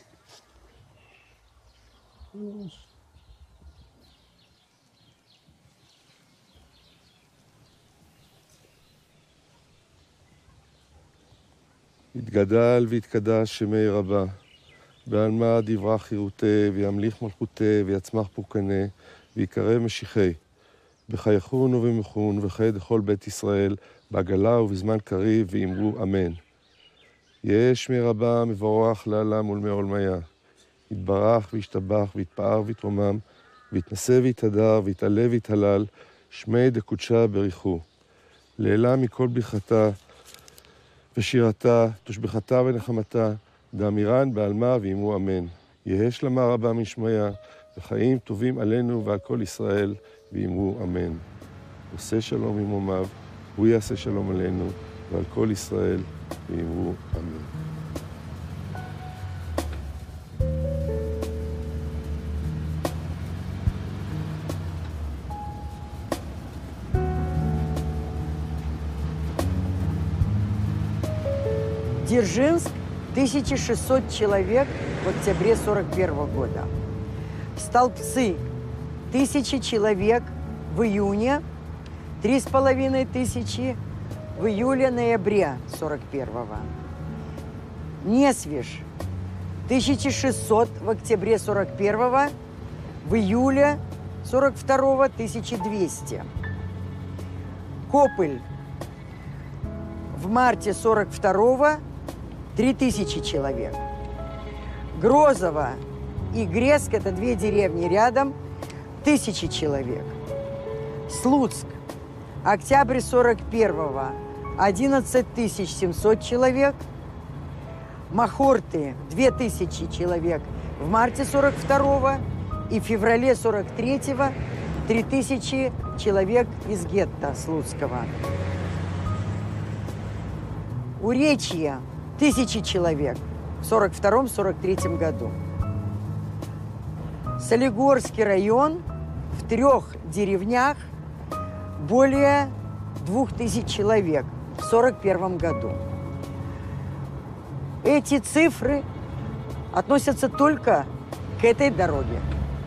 [SPEAKER 10] יתגדל ויתקדש שמי רבה, בעל מה דברה חירותה, וימליך מלכותה, ויצמח פורקנה, ויקרב משיחי. בחייכון ובמחון, וחי לכל בית ישראל, בעגלה ובזמן קריב, ואמרו אמן. יש שמי רבה מבורך לעלם ולמי עולמיה. יתברך וישתבח ויתפאר ויתרומם, ויתנשא ויתהדר, ויתעלה ויתהלל, שמי דקודשה בריחו. לעילה מכל ברכתה, ושירתה, תושבחתה ונחמתה, דאמירן בעלמה ואמרו אמן. יהא שלמה רבה משמיה, וחיים טובים עלינו ועל כל ישראל, ואמרו אמן. עושה שלום עמומיו, הוא יעשה שלום עלינו, ועל כל ישראל, ואמרו אמן.
[SPEAKER 2] Дзержинск, 1600 человек в октябре 1941 года. Столбцы, 1000 человек в июне, 3500 в июле-ноябре 1941. Несвеж, 1600 в октябре 1941, в июле 42-го 1200. Копыль в марте 42-го 3000 человек. Грозово и Греск, это две деревни рядом, 1000 человек. Слуцк, октябрь 41-го 11 700 человек. Махорты 2000 человек в марте 42-го и в феврале 43-го 3000 человек из гетто Слуцкого. Уречье 1000 человек в 42-43 году. Солигорский район в 3 деревнях более 2000 человек в 41 году. Эти цифры относятся только к этой дороге.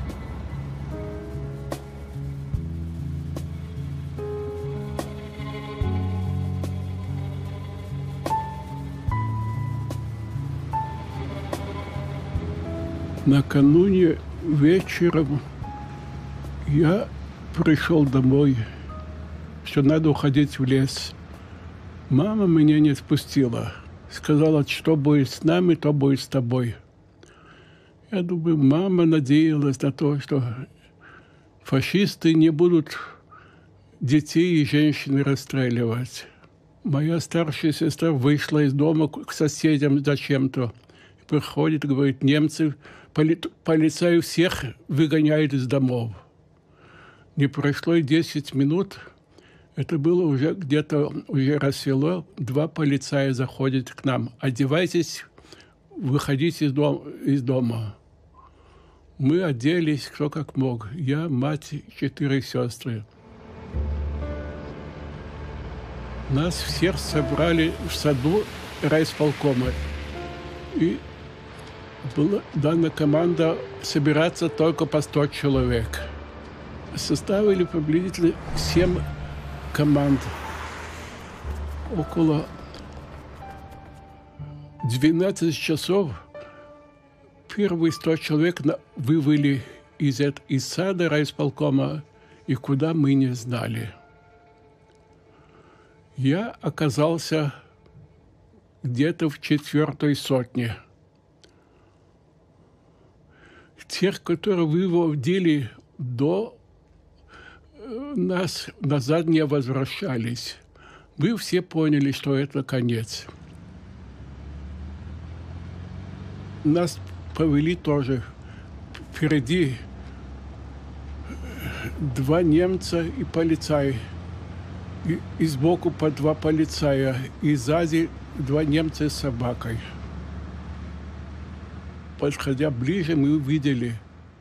[SPEAKER 16] Накануне вечером я пришел домой, что надо уходить в лес. Мама меня не отпустила. Сказала, что будет с нами, то будет с тобой. Я думаю, мама надеялась на то, что фашисты не будут детей и женщин расстреливать. Моя старшая сестра вышла из дома к соседям зачем-то. Приходит, говорит, немцы, полицаи всех выгоняют из домов. Не прошло и 10 минут. Это было уже где-то, уже рассвело. 2 полицая заходят к нам. Одевайтесь, выходите из дома. Мы оделись, кто как мог. Я, мать, 4 сестры. Нас всех собрали в саду райисполкома. И была дана команда собираться только по 100 человек. Составили приблизительно 7 команд. Около 12 часов первые 100 человек вывели из сада райисполкома, и куда мы не знали. Я оказался где-то в 4-й сотне. Тех, которые выводили до нас, назад не возвращались. Мы все поняли, что это конец. Нас повели тоже. Впереди 2 немца и полицай. И сбоку по 2 полицая. И сзади 2 немца с собакой. Подходя ближе, мы увидели,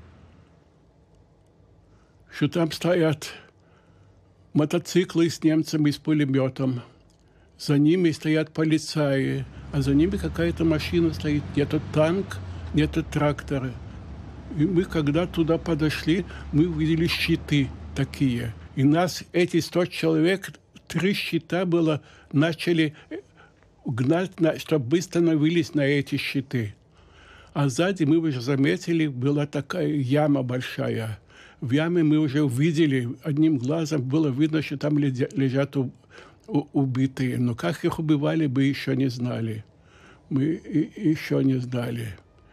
[SPEAKER 16] что там стоят мотоциклы с немцами с пулеметом. За ними стоят полицаи, а за ними какая-то машина стоит. Где-то танк, где-то трактор. И мы, когда туда подошли, мы увидели щиты такие. И нас, эти 100 человек, 3 щита было, начали гнать, чтобы мы становились на эти щиты. А сзади мы уже заметили, была такая яма большая. В яме мы уже увидели, одним глазом было видно, что там лежат убитые. Но как их убивали, мы еще не знали. Мы еще не знали.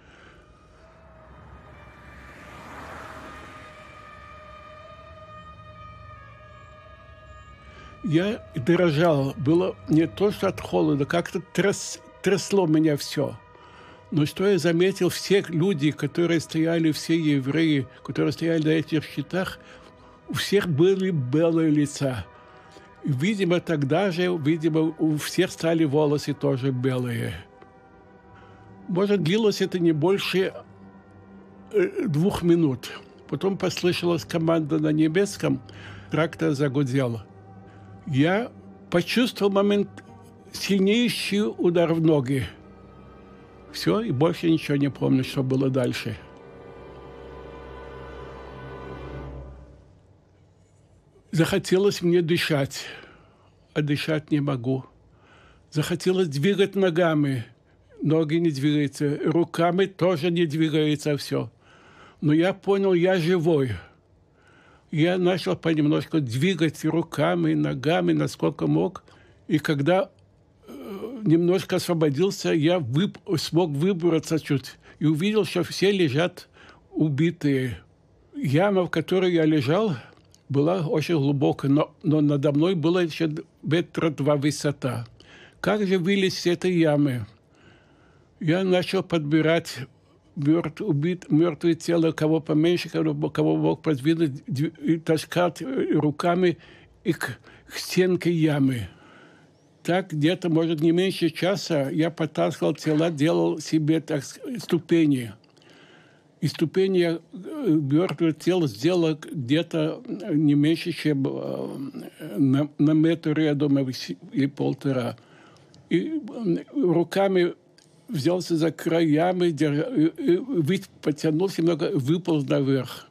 [SPEAKER 16] Я дрожал. Было не то, что от холода, как-то трясло меня все. Но что я заметил, все люди, которые стояли, все евреи, которые стояли на этих щитах, у всех были белые лица. И, видимо, тогда же, у всех стали волосы тоже белые. Может, длилось это не больше 2 минут. Потом послышалась команда на немецком, трактор загудел. Я почувствовал момент сильнейший удар в ноги. Все, и больше ничего не помню, что было дальше. Захотелось мне дышать, а дышать не могу. Захотелось двигать ногами, ноги не двигаются, руками тоже не двигается все. Но я понял, я живой. Я начал понемножку двигать руками, ногами, насколько мог. И когда немножко освободился, я смог выбраться чуть. И увидел, что все лежат убитые. Яма, в которой я лежал, была очень глубокая, но надо мной было еще 2 метра высота. Как же вылезть из этой ямы? Я начал подбирать мертвые тела, кого поменьше, кого мог подвинуть, и таскать руками и к стенке ямы. Так где-то, может, не меньше часа я подтаскивал тела, делал себе так ступени. И ступени я мертвое тело сделал где-то не меньше, чем на метр, я думаю, или 1,5. И руками взялся за краями, потянулся немного, выполз наверх.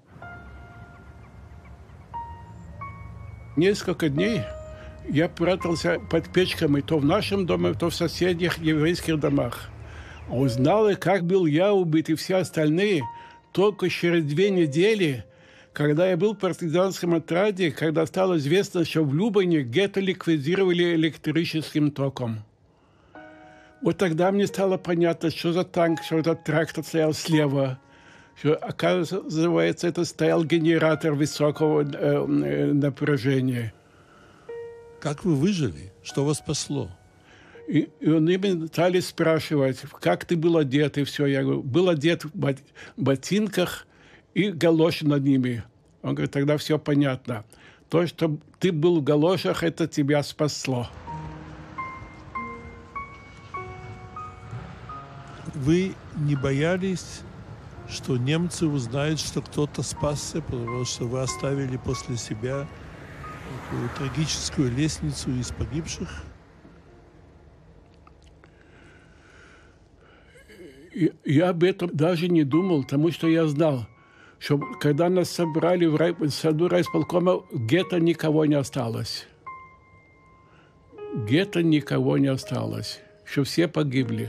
[SPEAKER 16] Несколько дней я прятался под печками то в нашем доме, то в соседних еврейских домах. Узнал, как был я убит и все остальные, только через 2 недели, когда я был в партизанском отряде, когда стало известно, что в Любани гетто ликвидировали электрическим током. Вот тогда мне стало понятно, что за танк, что этот трактор стоял слева. Что, оказывается, это стоял генератор высокого напряжения.
[SPEAKER 1] Как вы выжили? Что вас спасло?
[SPEAKER 16] И они стали спрашивать, как ты был одет, и все. Я говорю, был одет в ботинках и галоши над ними. Он говорит, тогда все понятно. То, что ты был в галошах, это тебя спасло.
[SPEAKER 1] Вы не боялись, что немцы узнают, что кто-то спасся, потому что вы оставили после себя такую трагическую лестницу из погибших?
[SPEAKER 16] Я об этом даже не думал, потому что я знал, что когда нас собрали в саду райисполкома, гетто никого не осталось. Гетто никого не осталось, что все погибли.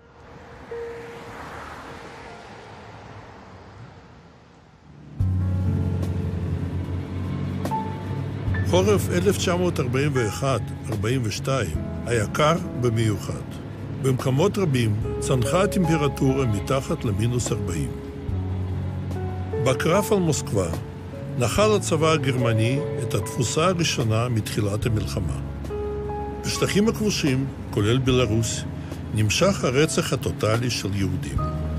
[SPEAKER 1] חורף 1941-42 היה קר במיוחד. במקומות רבים צנחה הטמפרטורה מתחת למינוס 40. בקרב על מוסקבה נחל הצבא הגרמני את התפוסה הראשונה מתחילת המלחמה. בשטחים הכבושים, כולל בלרוס, נמשך הרצח הטוטלי של יהודים.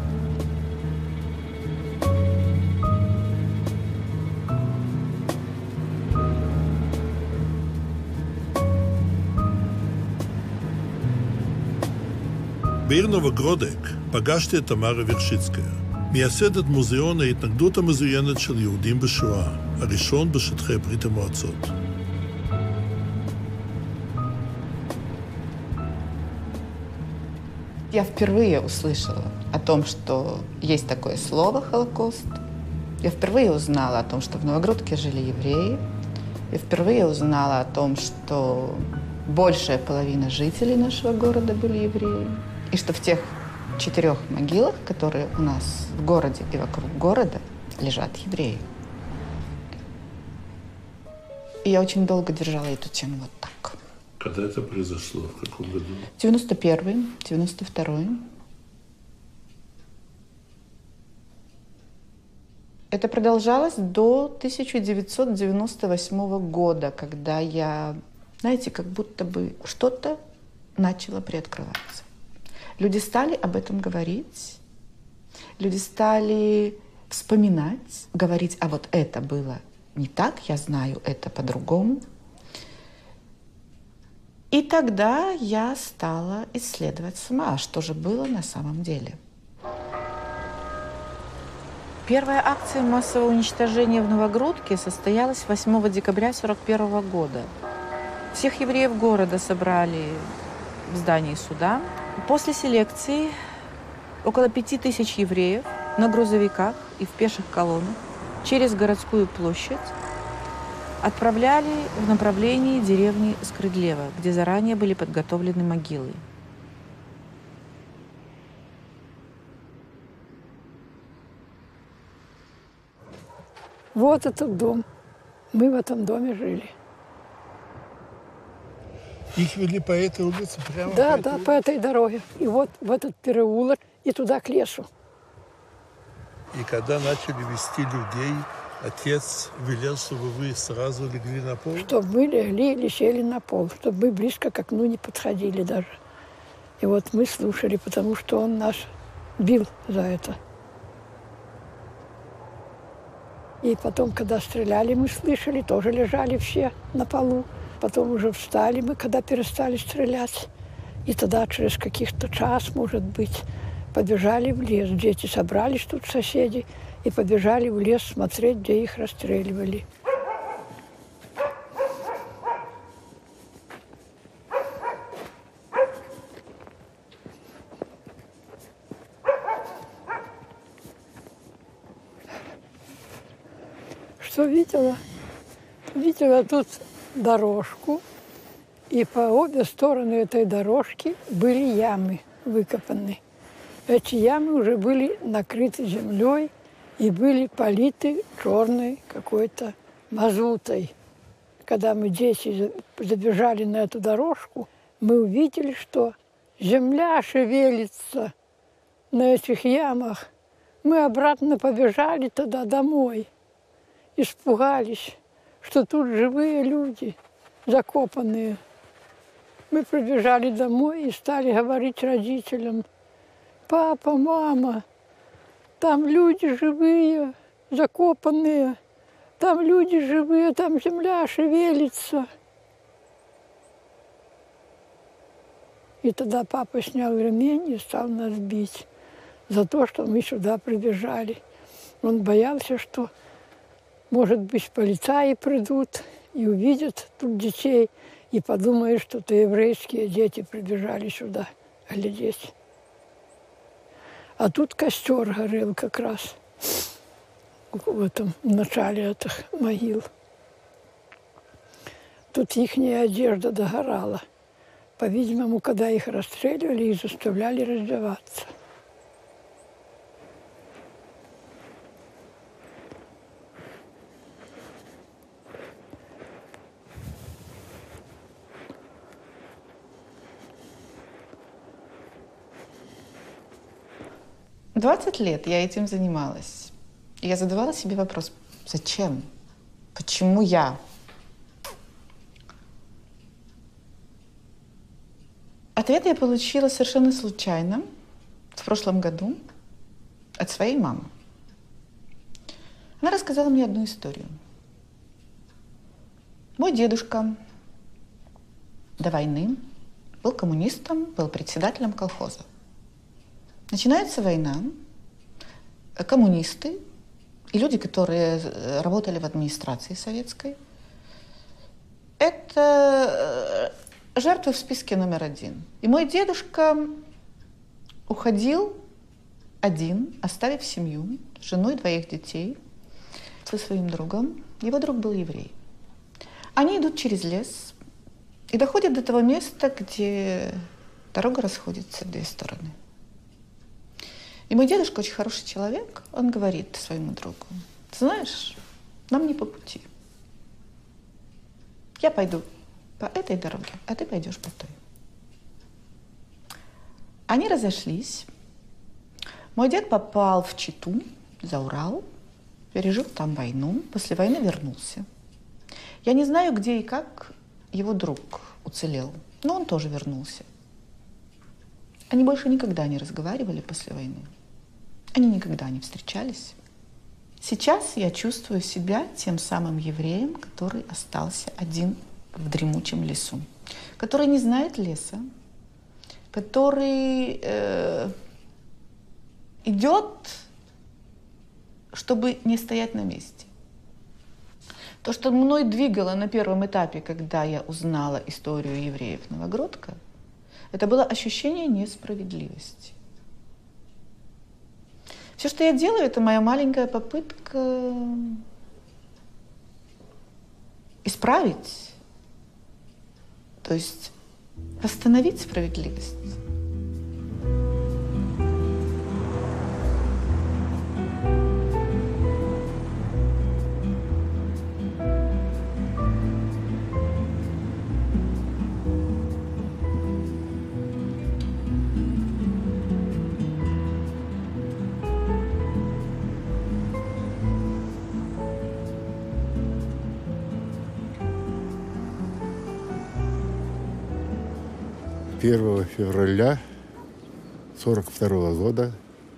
[SPEAKER 1] בעיר נובוגרודק פגשתי את תמרה וירשיצקיה, מייסדת מוזיאון ההתנגדות המזוינת של יהודים בשואה, הראשון בשטחי ברית המועצות.
[SPEAKER 12] Я впервые услышала о том, что есть такое слово «Холокост». Я впервые узнала о том, что в Новогрудке жили евреи. Я впервые узнала о том, что большая половина жителей нашего города были евреи. И что в тех 4 могилах, которые у нас в городе и вокруг города, лежат евреи. И я очень долго держала эту тему вот так.
[SPEAKER 1] Когда это произошло? В каком году?
[SPEAKER 12] 91-м, 92-м. Это продолжалось до 1998 года, когда я, знаете, как будто бы что-то начало приоткрываться. Люди стали об этом говорить, люди стали вспоминать, говорить, а вот это было не так, я знаю это по-другому. И тогда я стала исследовать сама, что же было на самом деле. Первая акция массового уничтожения в Новогрудке состоялась 8 декабря 1941 года. Всех евреев города собрали в здании суда. После селекции около 5000 евреев на грузовиках и в пеших колоннах через городскую площадь отправляли в направлении деревни Скрыдлево, где заранее были подготовлены могилы.
[SPEAKER 17] Вот этот дом. Мы в этом доме жили.
[SPEAKER 1] Их вели по этой улице прямо?
[SPEAKER 17] Да, по этой дороге. И вот в этот переулок и туда к лесу.
[SPEAKER 1] И когда начали вести людей, отец велел, чтобы вы сразу легли на пол?
[SPEAKER 17] Чтобы мы легли или сели на пол, чтобы мы близко к окну не подходили даже. И вот мы слушали, потому что он нас бил за это. И потом, когда стреляли, мы слышали, тоже лежали все на полу. Потом уже встали мы, когда перестали стрелять. И тогда через каких-то час, может быть, побежали в лес. Дети собрались тут, соседи, и побежали в лес смотреть, где их расстреливали. Что видела? Видела тут дорожку, и по обе стороны этой дорожки были ямы выкопаны. Эти ямы уже были накрыты землей и были политы черной какой-то мазутой. Когда мы, дети, забежали на эту дорожку, мы увидели, что земля шевелится на этих ямах. Мы обратно побежали туда домой. Испугались, что тут живые люди, закопанные. Мы прибежали домой и стали говорить родителям: папа, мама, там люди живые, закопанные, там люди живые, там земля шевелится. И тогда папа снял ремень и стал нас бить за то, что мы сюда прибежали. Он боялся, что, может быть, полицаи придут и увидят тут детей, и подумают, что это еврейские дети прибежали сюда глядеть. А тут костер горел как раз в этом в начале этих могил. Тут ихняя одежда догорала. По-видимому, когда их расстреливали, их заставляли раздеваться.
[SPEAKER 12] «20 лет я этим занималась. И я задавала себе вопрос: зачем? Почему я? Ответ я получила совершенно случайно в прошлом году от своей мамы. Она рассказала мне одну историю. Мой дедушка до войны был коммунистом, был председателем колхоза. Начинается война, коммунисты и люди, которые работали в администрации советской, это жертвы в списке номер 1. И мой дедушка уходил один, оставив семью, с женой, 2 детей, со своим другом. Его друг был еврей. Они идут через лес и доходят до того места, где дорога расходится в 2 стороны. И мой дедушка очень хороший человек, он говорит своему другу: ты знаешь, нам не по пути. Я пойду по этой дороге, а ты пойдешь по той. Они разошлись. Мой дед попал в Читу, за Урал, пережил там войну, после войны вернулся. Я не знаю, где и как его друг уцелел, но он тоже вернулся. Они больше никогда не разговаривали после войны. Они никогда не встречались. Сейчас я чувствую себя тем самым евреем, который остался один в дремучем лесу, который не знает леса, который идет, чтобы не стоять на месте. То, что мной двигало на первом этапе, когда я узнала историю евреев Новогродка, это было ощущение несправедливости. Все, что я делаю, это моя маленькая попытка исправить, то есть восстановить справедливость.
[SPEAKER 18] 1 февраля 1942 года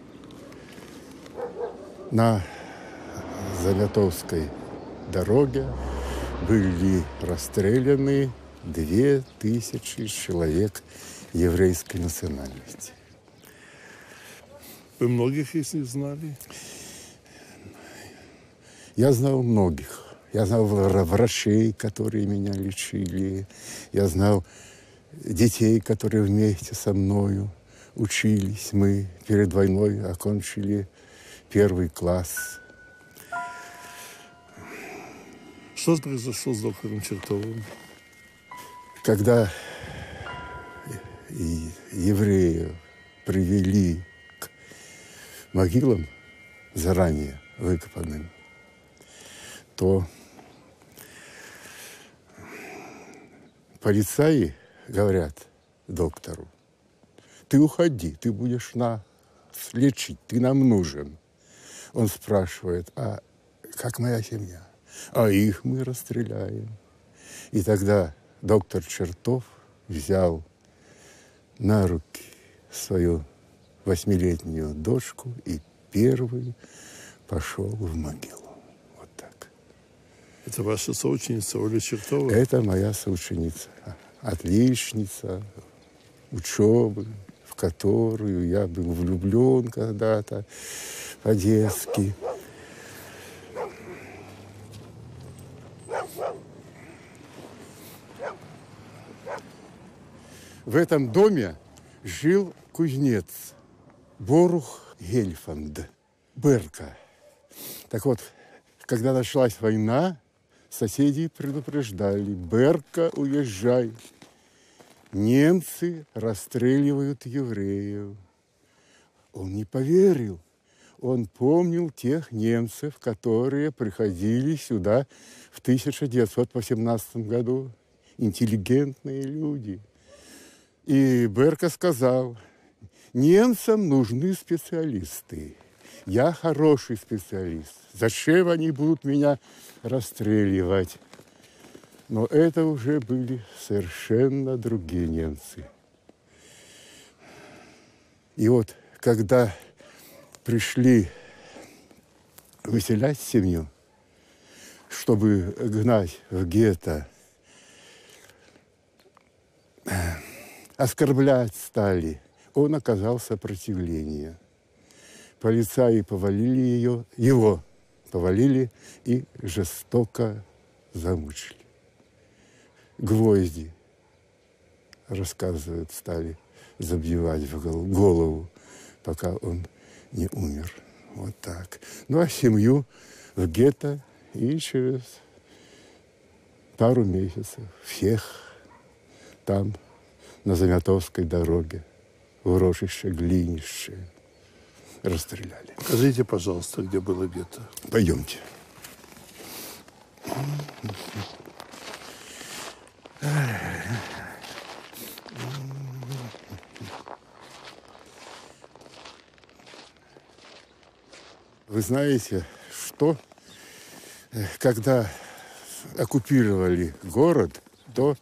[SPEAKER 18] на Замятовской дороге были расстреляны 2000 человек еврейской национальности.
[SPEAKER 1] Вы многих из них знали?
[SPEAKER 18] Я знал многих. Я знал врачей, которые меня лечили. Я знал детей, которые вместе со мною учились. Мы перед войной окончили 1 класс.
[SPEAKER 1] Что произошло с доктором Чертовым?
[SPEAKER 18] Когда евреев привели к могилам заранее выкопанным, то полицаи говорят доктору: ты уходи, ты будешь нас лечить, ты нам нужен. Он спрашивает: а как моя семья? А их мы расстреляем. И тогда доктор Чертов взял на руки свою 8-летнюю дочку и первый пошел в могилу. Вот так.
[SPEAKER 1] Это ваша соученица Оля Чертова?
[SPEAKER 18] Это моя соученица. Отличница учебы, в которую я был влюблен когда-то по-детски. В этом доме жил кузнец Борух Гельфанд, Берка. Так вот, когда началась война, соседи предупреждали: Берка, уезжай. Немцы расстреливают евреев. Он не поверил. Он помнил тех немцев, которые приходили сюда в 1918 году. Интеллигентные люди. И Берка сказал: немцам нужны специалисты. Я хороший специалист. Зачем они будут меня расстреливать? Но это уже были совершенно другие немцы. И вот, когда пришли выселять семью, чтобы гнать в гетто, оскорблять стали, он оказал сопротивление. Полицаи повалили его повалили и жестоко замучили. Гвозди, рассказывают, стали забивать в голову, пока он не умер. Вот так. Ну, а семью в гетто и через пару месяцев всех там, на Замятовской дороге, в урочище Глинище, расстреляли.
[SPEAKER 1] Скажите, пожалуйста, где было гетто?
[SPEAKER 18] Пойдемте. Вы знаете, что когда оккупировали город, то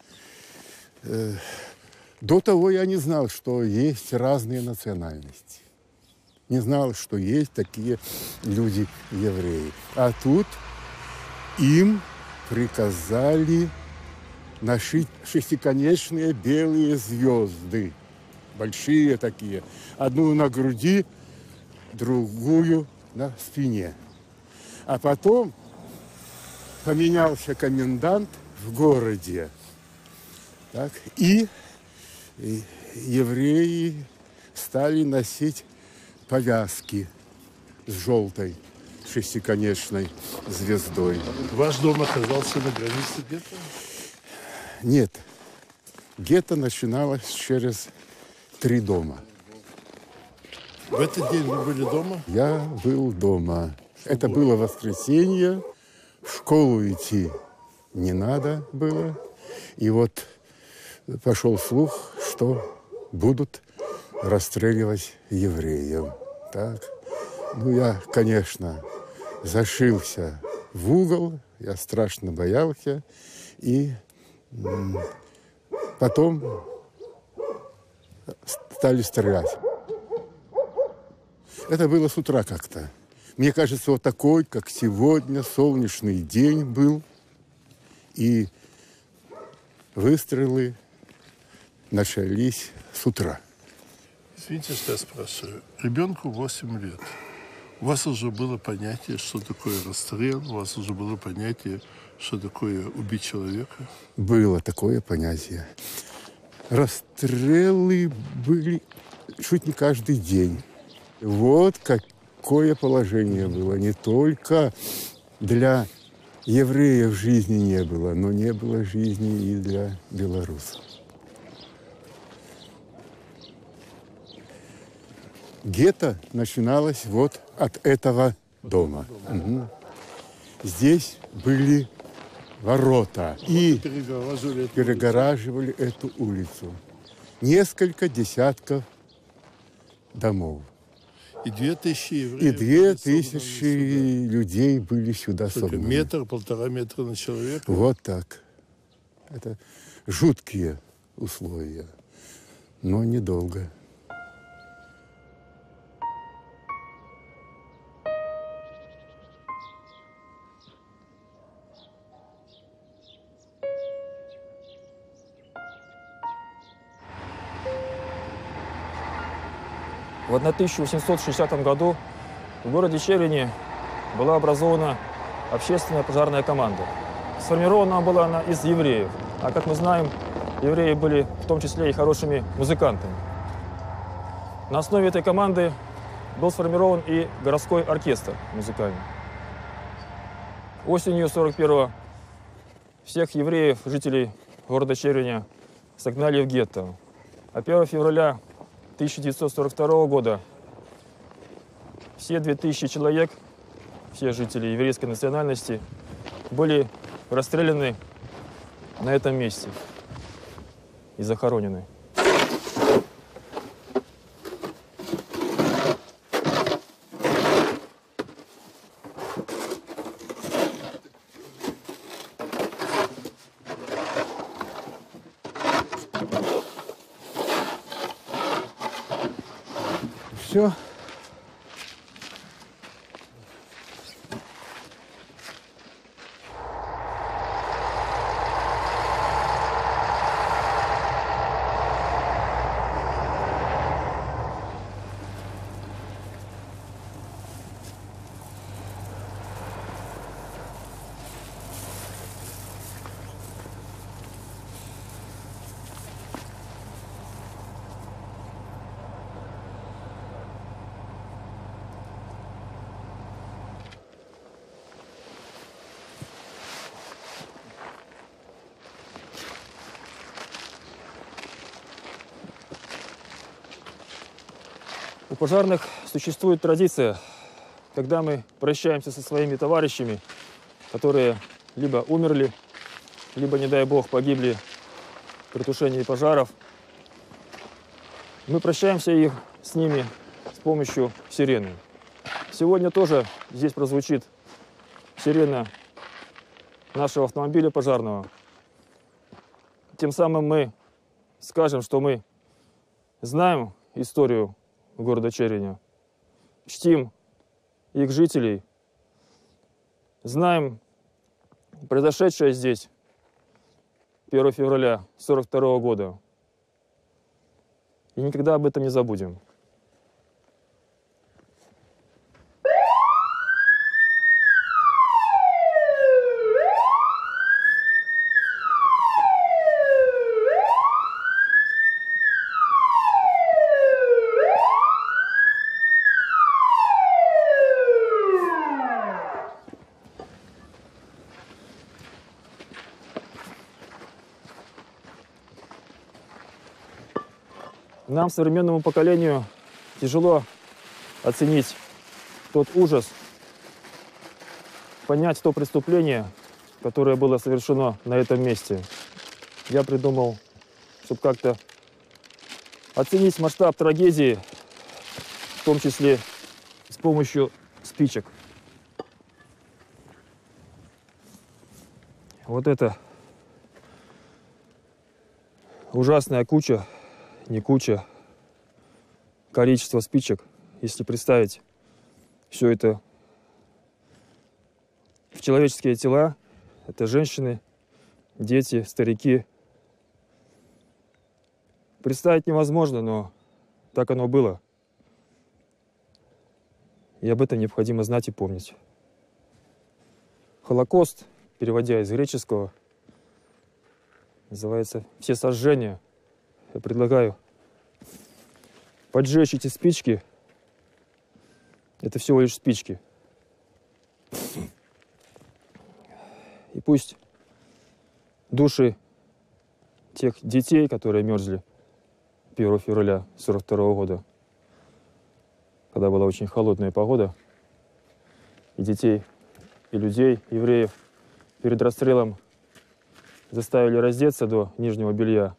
[SPEAKER 18] до того я не знал, что есть разные национальности. Не знал, что есть такие люди-евреи. А тут им приказали нашить шестиконечные белые звезды. Большие такие. Одну на груди, другую на спине. А потом поменялся комендант в городе. Так, и евреи стали носить повязки с желтой шестиконечной звездой.
[SPEAKER 1] Ваш дом оказался на границе гетто?
[SPEAKER 18] Нет. Гетто начиналось через 3 дома.
[SPEAKER 1] В этот день вы были дома?
[SPEAKER 18] Я был дома. Это было воскресенье. В школу идти не надо было. И вот пошел слух, что будут расстреливать евреев. Так. Ну, я, конечно, зашился в угол. Я страшно боялся. И потом стали стрелять. Это было с утра как-то. Мне кажется, вот такой, как сегодня, солнечный день был. И выстрелы начались с утра.
[SPEAKER 1] Извините, что я спрашиваю. Ребенку 8 лет. У вас уже было понятие, что такое расстрел? У вас уже было понятие, что такое убить человека?
[SPEAKER 18] Было такое понятие. Расстрелы были чуть не каждый день. Вот какое положение было. Не только для евреев жизни не было, но не было жизни и для белорусов. Гетто начиналось вот от этого дома. Угу. Здесь были ворота и перегораживали эту улицу. Несколько десятков домов.
[SPEAKER 1] И 2000 евреев.
[SPEAKER 18] И 2000 людей были сюда собраны.
[SPEAKER 1] Метр, 1,5 метра на человека?
[SPEAKER 18] Вот так. Это жуткие условия, но недолго.
[SPEAKER 19] В 1860 году в городе Черени была образована общественная пожарная команда. Сформирована была она из евреев. А как мы знаем, евреи были в том числе и хорошими музыкантами. На основе этой команды был сформирован и городской оркестр музыкальный. Осенью 41-го всех евреев, жителей города Череня, согнали в гетто. А 1 февраля 1942 года все 2000 человек, все жители еврейской национальности, были расстреляны на этом месте и захоронены.
[SPEAKER 18] Все.
[SPEAKER 19] У пожарных существует традиция, когда мы прощаемся со своими товарищами, которые либо умерли, либо, не дай бог, погибли при тушении пожаров. Мы прощаемся с ними с помощью сирены. Сегодня тоже здесь прозвучит сирена нашего автомобиля пожарного. Тем самым мы скажем, что мы знаем историю города Череня, чтим их жителей, знаем произошедшее здесь 1 февраля 1942 года и никогда об этом не забудем. Нам, современному поколению, тяжело оценить тот ужас, понять то преступление, которое было совершено на этом месте. Я придумал, чтобы как-то оценить масштаб трагедии, в том числе с помощью спичек. Вот это ужасная куча, не куча, количество спичек, если представить все это в человеческие тела, это женщины, дети, старики. Представить невозможно, но так оно было. И об этом необходимо знать и помнить. Холокост, переводя из греческого, называется «всесожжение». Я предлагаю поджечь эти спички. Это всего лишь спички. И пусть души тех детей, которые мерзли 1 февраля 1942 года, когда была очень холодная погода, и детей, и людей, евреев, перед расстрелом заставили раздеться до нижнего белья.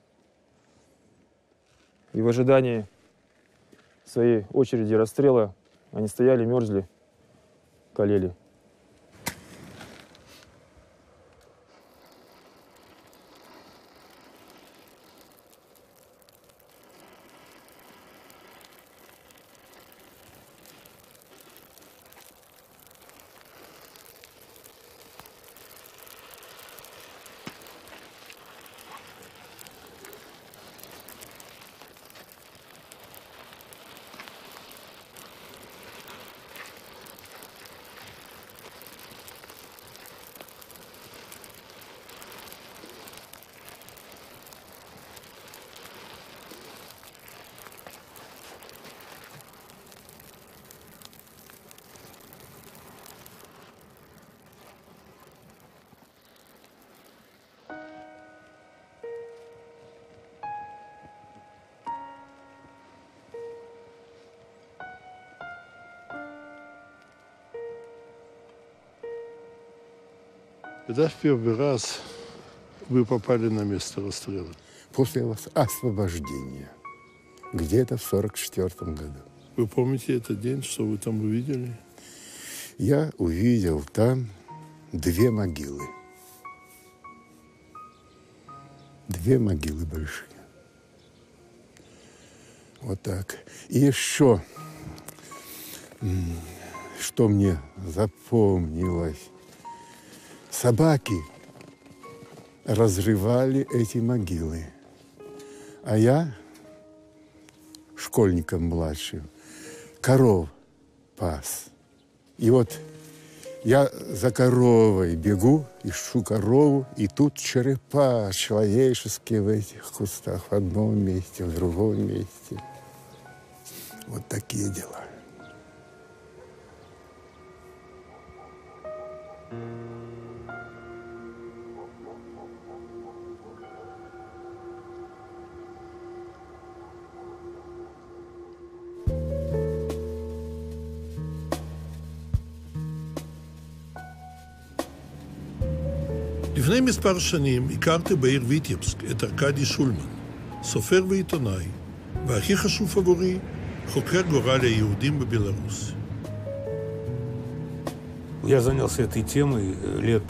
[SPEAKER 19] И в ожидании своей очереди расстрела они стояли, мерзли, калели.
[SPEAKER 1] Когда в первый раз вы попали на место расстрела?
[SPEAKER 18] После освобождения, где-то в 1944 году.
[SPEAKER 1] Вы помните этот день, что вы там увидели?
[SPEAKER 18] Я увидел там 2 могилы. 2 могилы большие. Вот так. И еще, что мне запомнилось, собаки разрывали эти могилы. А я, школьником младшим, коров пас. И вот я за коровой бегу, ищу корову, и тут черепа человеческие в этих кустах в одном месте, в другом месте. Вот такие дела.
[SPEAKER 1] לפני מספר שנים הכרתי בעיר ויטבסק את ארקדי שולמן, סופר ועיתונאי, והכי חשוב עבורי, חוקר גורל היהודים בבלרוס.
[SPEAKER 20] Я занялся этой темой лет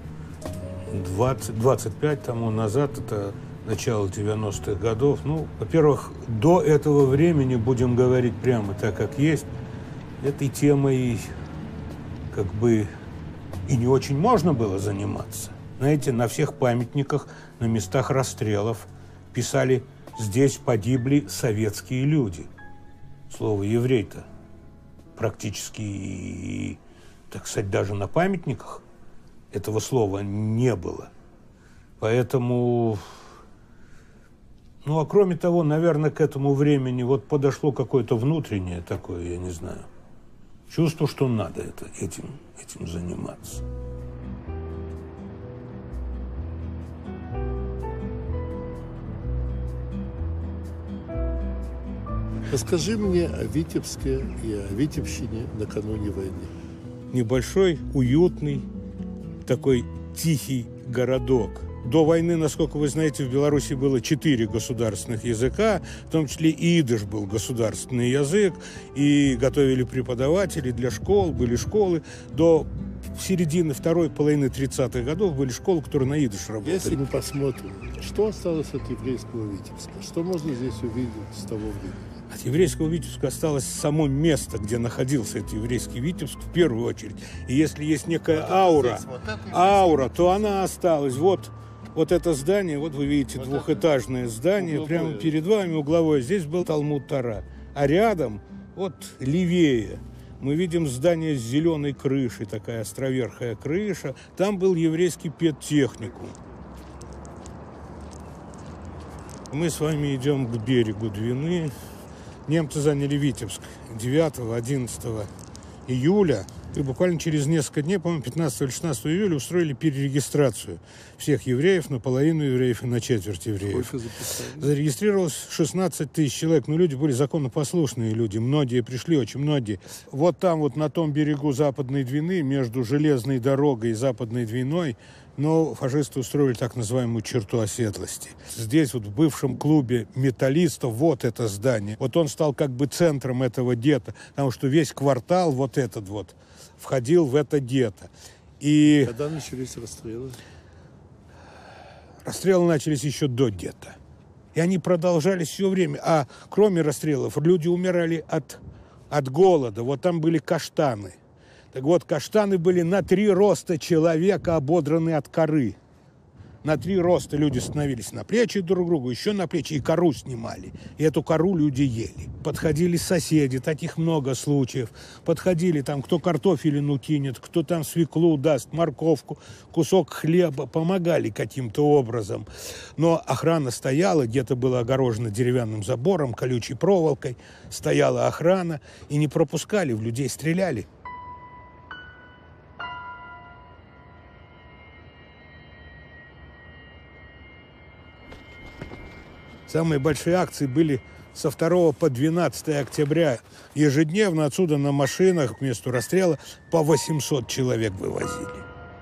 [SPEAKER 20] 20-25 тому назад, это начало 90-х годов. Ну, во-первых, до этого времени, будем говорить прямо так, как есть, этой темой как бы и не очень можно было заниматься. Знаете, на всех памятниках, на местах расстрелов писали «здесь погибли советские люди». Слово «еврей»-то практически, так сказать, даже на памятниках этого слова не было. Поэтому, ну, а кроме того, наверное, к этому времени вот подошло какое-то внутреннее такое, я не знаю, чувство, что надо этим заниматься.
[SPEAKER 1] Расскажи мне о Витебске и о Витебщине накануне войны.
[SPEAKER 20] Небольшой, уютный, такой тихий городок. До войны, насколько вы знаете, в Беларуси было 4 государственных языка, в том числе и идыш был государственный язык, и готовили преподавателей для школ, были школы. До середины второй половины 30-х годов были школы, которые на идыш работали.
[SPEAKER 1] Если мы посмотрим, что осталось от еврейского Витебска, что можно здесь увидеть с того времени?
[SPEAKER 20] От еврейского Витебска осталось само место, где находился этот еврейский Витебск в первую очередь. И если есть некая аура, то она осталась. Вот это здание, вот вы видите двухэтажное здание, угловое. Прямо перед вами угловое. Здесь был Талмуд Тора. А рядом, вот левее, мы видим здание с зеленой крышей, такая островерхая крыша. Там был еврейский педтехникум. Мы с вами идем к берегу Двины. Немцы заняли Витебск 9-11 июля. И буквально через несколько дней, по-моему, 15 или 16 июля устроили перерегистрацию всех евреев на половину евреев и на четверть евреев. Зарегистрировалось 16 тысяч человек. Но люди были законопослушные люди. Многие пришли, очень многие. Вот там, вот на том берегу Западной Двины, между железной дорогой и Западной Двиной, но фашисты устроили так называемую черту оседлости. Здесь, вот в бывшем клубе металлистов, вот это здание. Вот он стал как бы центром этого гетто, потому что весь квартал вот этот вот входил в это гетто. И
[SPEAKER 1] когда начались расстрелы?
[SPEAKER 20] Расстрелы начались еще до гетто. И они продолжались все время. А кроме расстрелов, люди умирали от голода. Вот там были каштаны. Так вот, каштаны были на 3 роста человека, ободраны от коры. На 3 роста люди становились на плечи друг другу, еще на плечи, и кору снимали. И эту кору люди ели. Подходили соседи, таких много случаев. Подходили там, кто картофелину кинет, кто там свеклу даст, морковку, кусок хлеба. Помогали каким-то образом. Но охрана стояла, где-то было огорожено деревянным забором, колючей проволокой. Стояла охрана, и не пропускали, в людей стреляли. Самые большие акции были со 2 по 12 октября. Ежедневно отсюда на машинах к месту расстрела по 800 человек вывозили.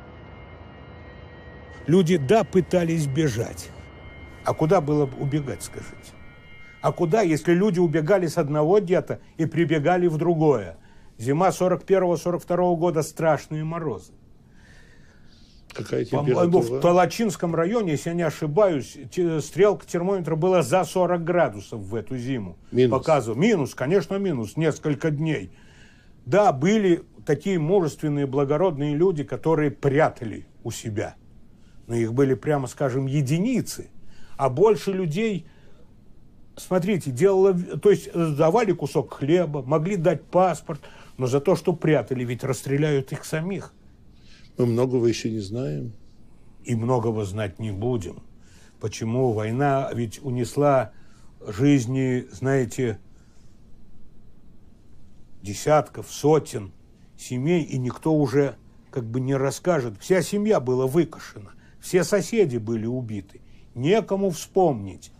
[SPEAKER 20] Люди, да, пытались бежать. А куда было убегать, скажите? А куда, если люди убегали с одного гетто и прибегали в другое? Зима 41-42 года, страшные морозы.
[SPEAKER 1] Какая температура?
[SPEAKER 20] В Толочинском районе, если я не ошибаюсь, стрелка термометра была за 40 градусов в эту зиму.
[SPEAKER 1] Минус.
[SPEAKER 20] Показывал. Минус, конечно, минус. Несколько дней. Да, были такие мужественные, благородные люди, которые прятали у себя. Но их были, прямо скажем, единицы. А больше людей, смотрите, то есть давали кусок хлеба, могли дать паспорт, но за то, что прятали, ведь расстреляют их самих.
[SPEAKER 1] Мы многого еще не знаем.
[SPEAKER 20] И многого знать не будем. Почему? Война ведь унесла жизни, знаете, десятков, сотен семей, и никто уже как бы не расскажет. Вся семья была выкошена, все соседи были убиты. Некому вспомнить.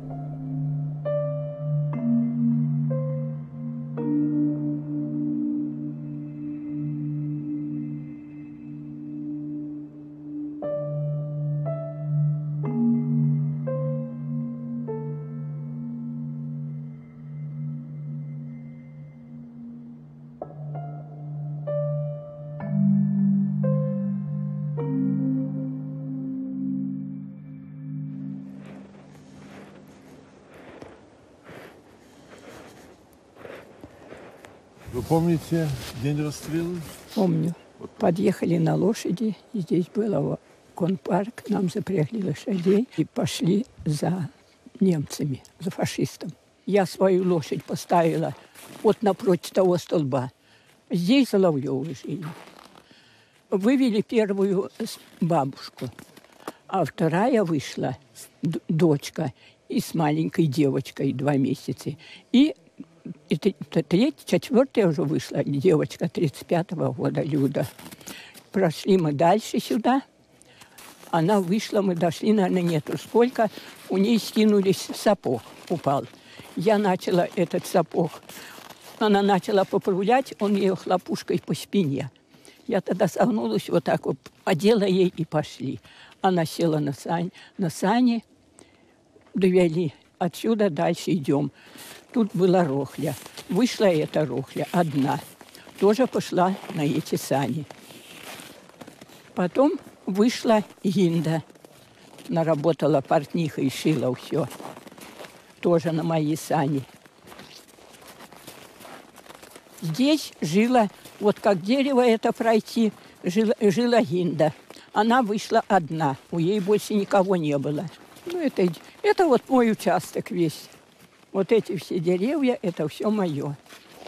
[SPEAKER 1] Вы помните день расстрела?
[SPEAKER 17] Помню. Подъехали на лошади, и здесь был конпарк, нам запрягли лошадей и пошли за немцами, за фашистом. Я свою лошадь поставила вот напротив того столба. Здесь Соловьевы жили. Вывели первую бабушку, а вторая вышла, дочка, и с маленькой девочкой 2 месяца. И третья, 4-я уже вышла девочка 35-го года, Люда. Прошли мы дальше сюда. Она вышла, мы дошли, наверное, нету сколько. У ней скинулись, сапог упал. Я начала этот сапог. Она начала поправлять, он ее хлопушкой по спине. Я тогда согнулась вот так вот, одела ей и пошли. Она села на сани, довели. Отсюда дальше идем. Тут была рохля. Вышла эта рохля одна. Тоже пошла на эти сани. Потом вышла Гинда. Наработала портнихой и шила все. Тоже на мои сани.
[SPEAKER 21] Здесь жила, вот как дерево это пройти, жила Гинда. Она вышла одна, у ей больше никого не было. Ну, это вот мой участок весь. Вот эти все деревья, это все мое.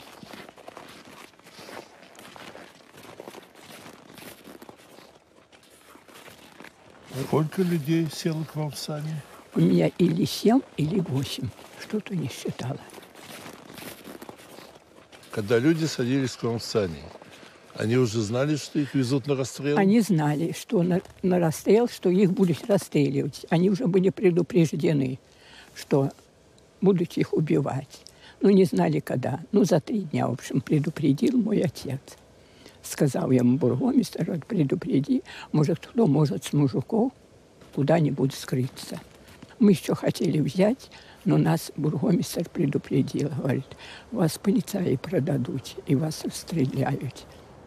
[SPEAKER 1] Сколько людей село к вам в сани?
[SPEAKER 21] У меня или 7, или 8. Что-то не считала.
[SPEAKER 1] Когда люди садились к вам в сани, они уже знали, что их везут на расстрел?
[SPEAKER 21] Они знали, что на расстрел, что их будут расстреливать. Они уже были предупреждены, что будут их убивать. Ну, не знали, когда. Ну, за 3 дня, в общем, предупредил мой отец. Сказал ему бургомистр, предупреди, может, кто может с мужиков куда-нибудь скрыться. Мы еще хотели взять, но нас бургомистр предупредил. Говорит, вас полицаи продадут и вас расстреляют.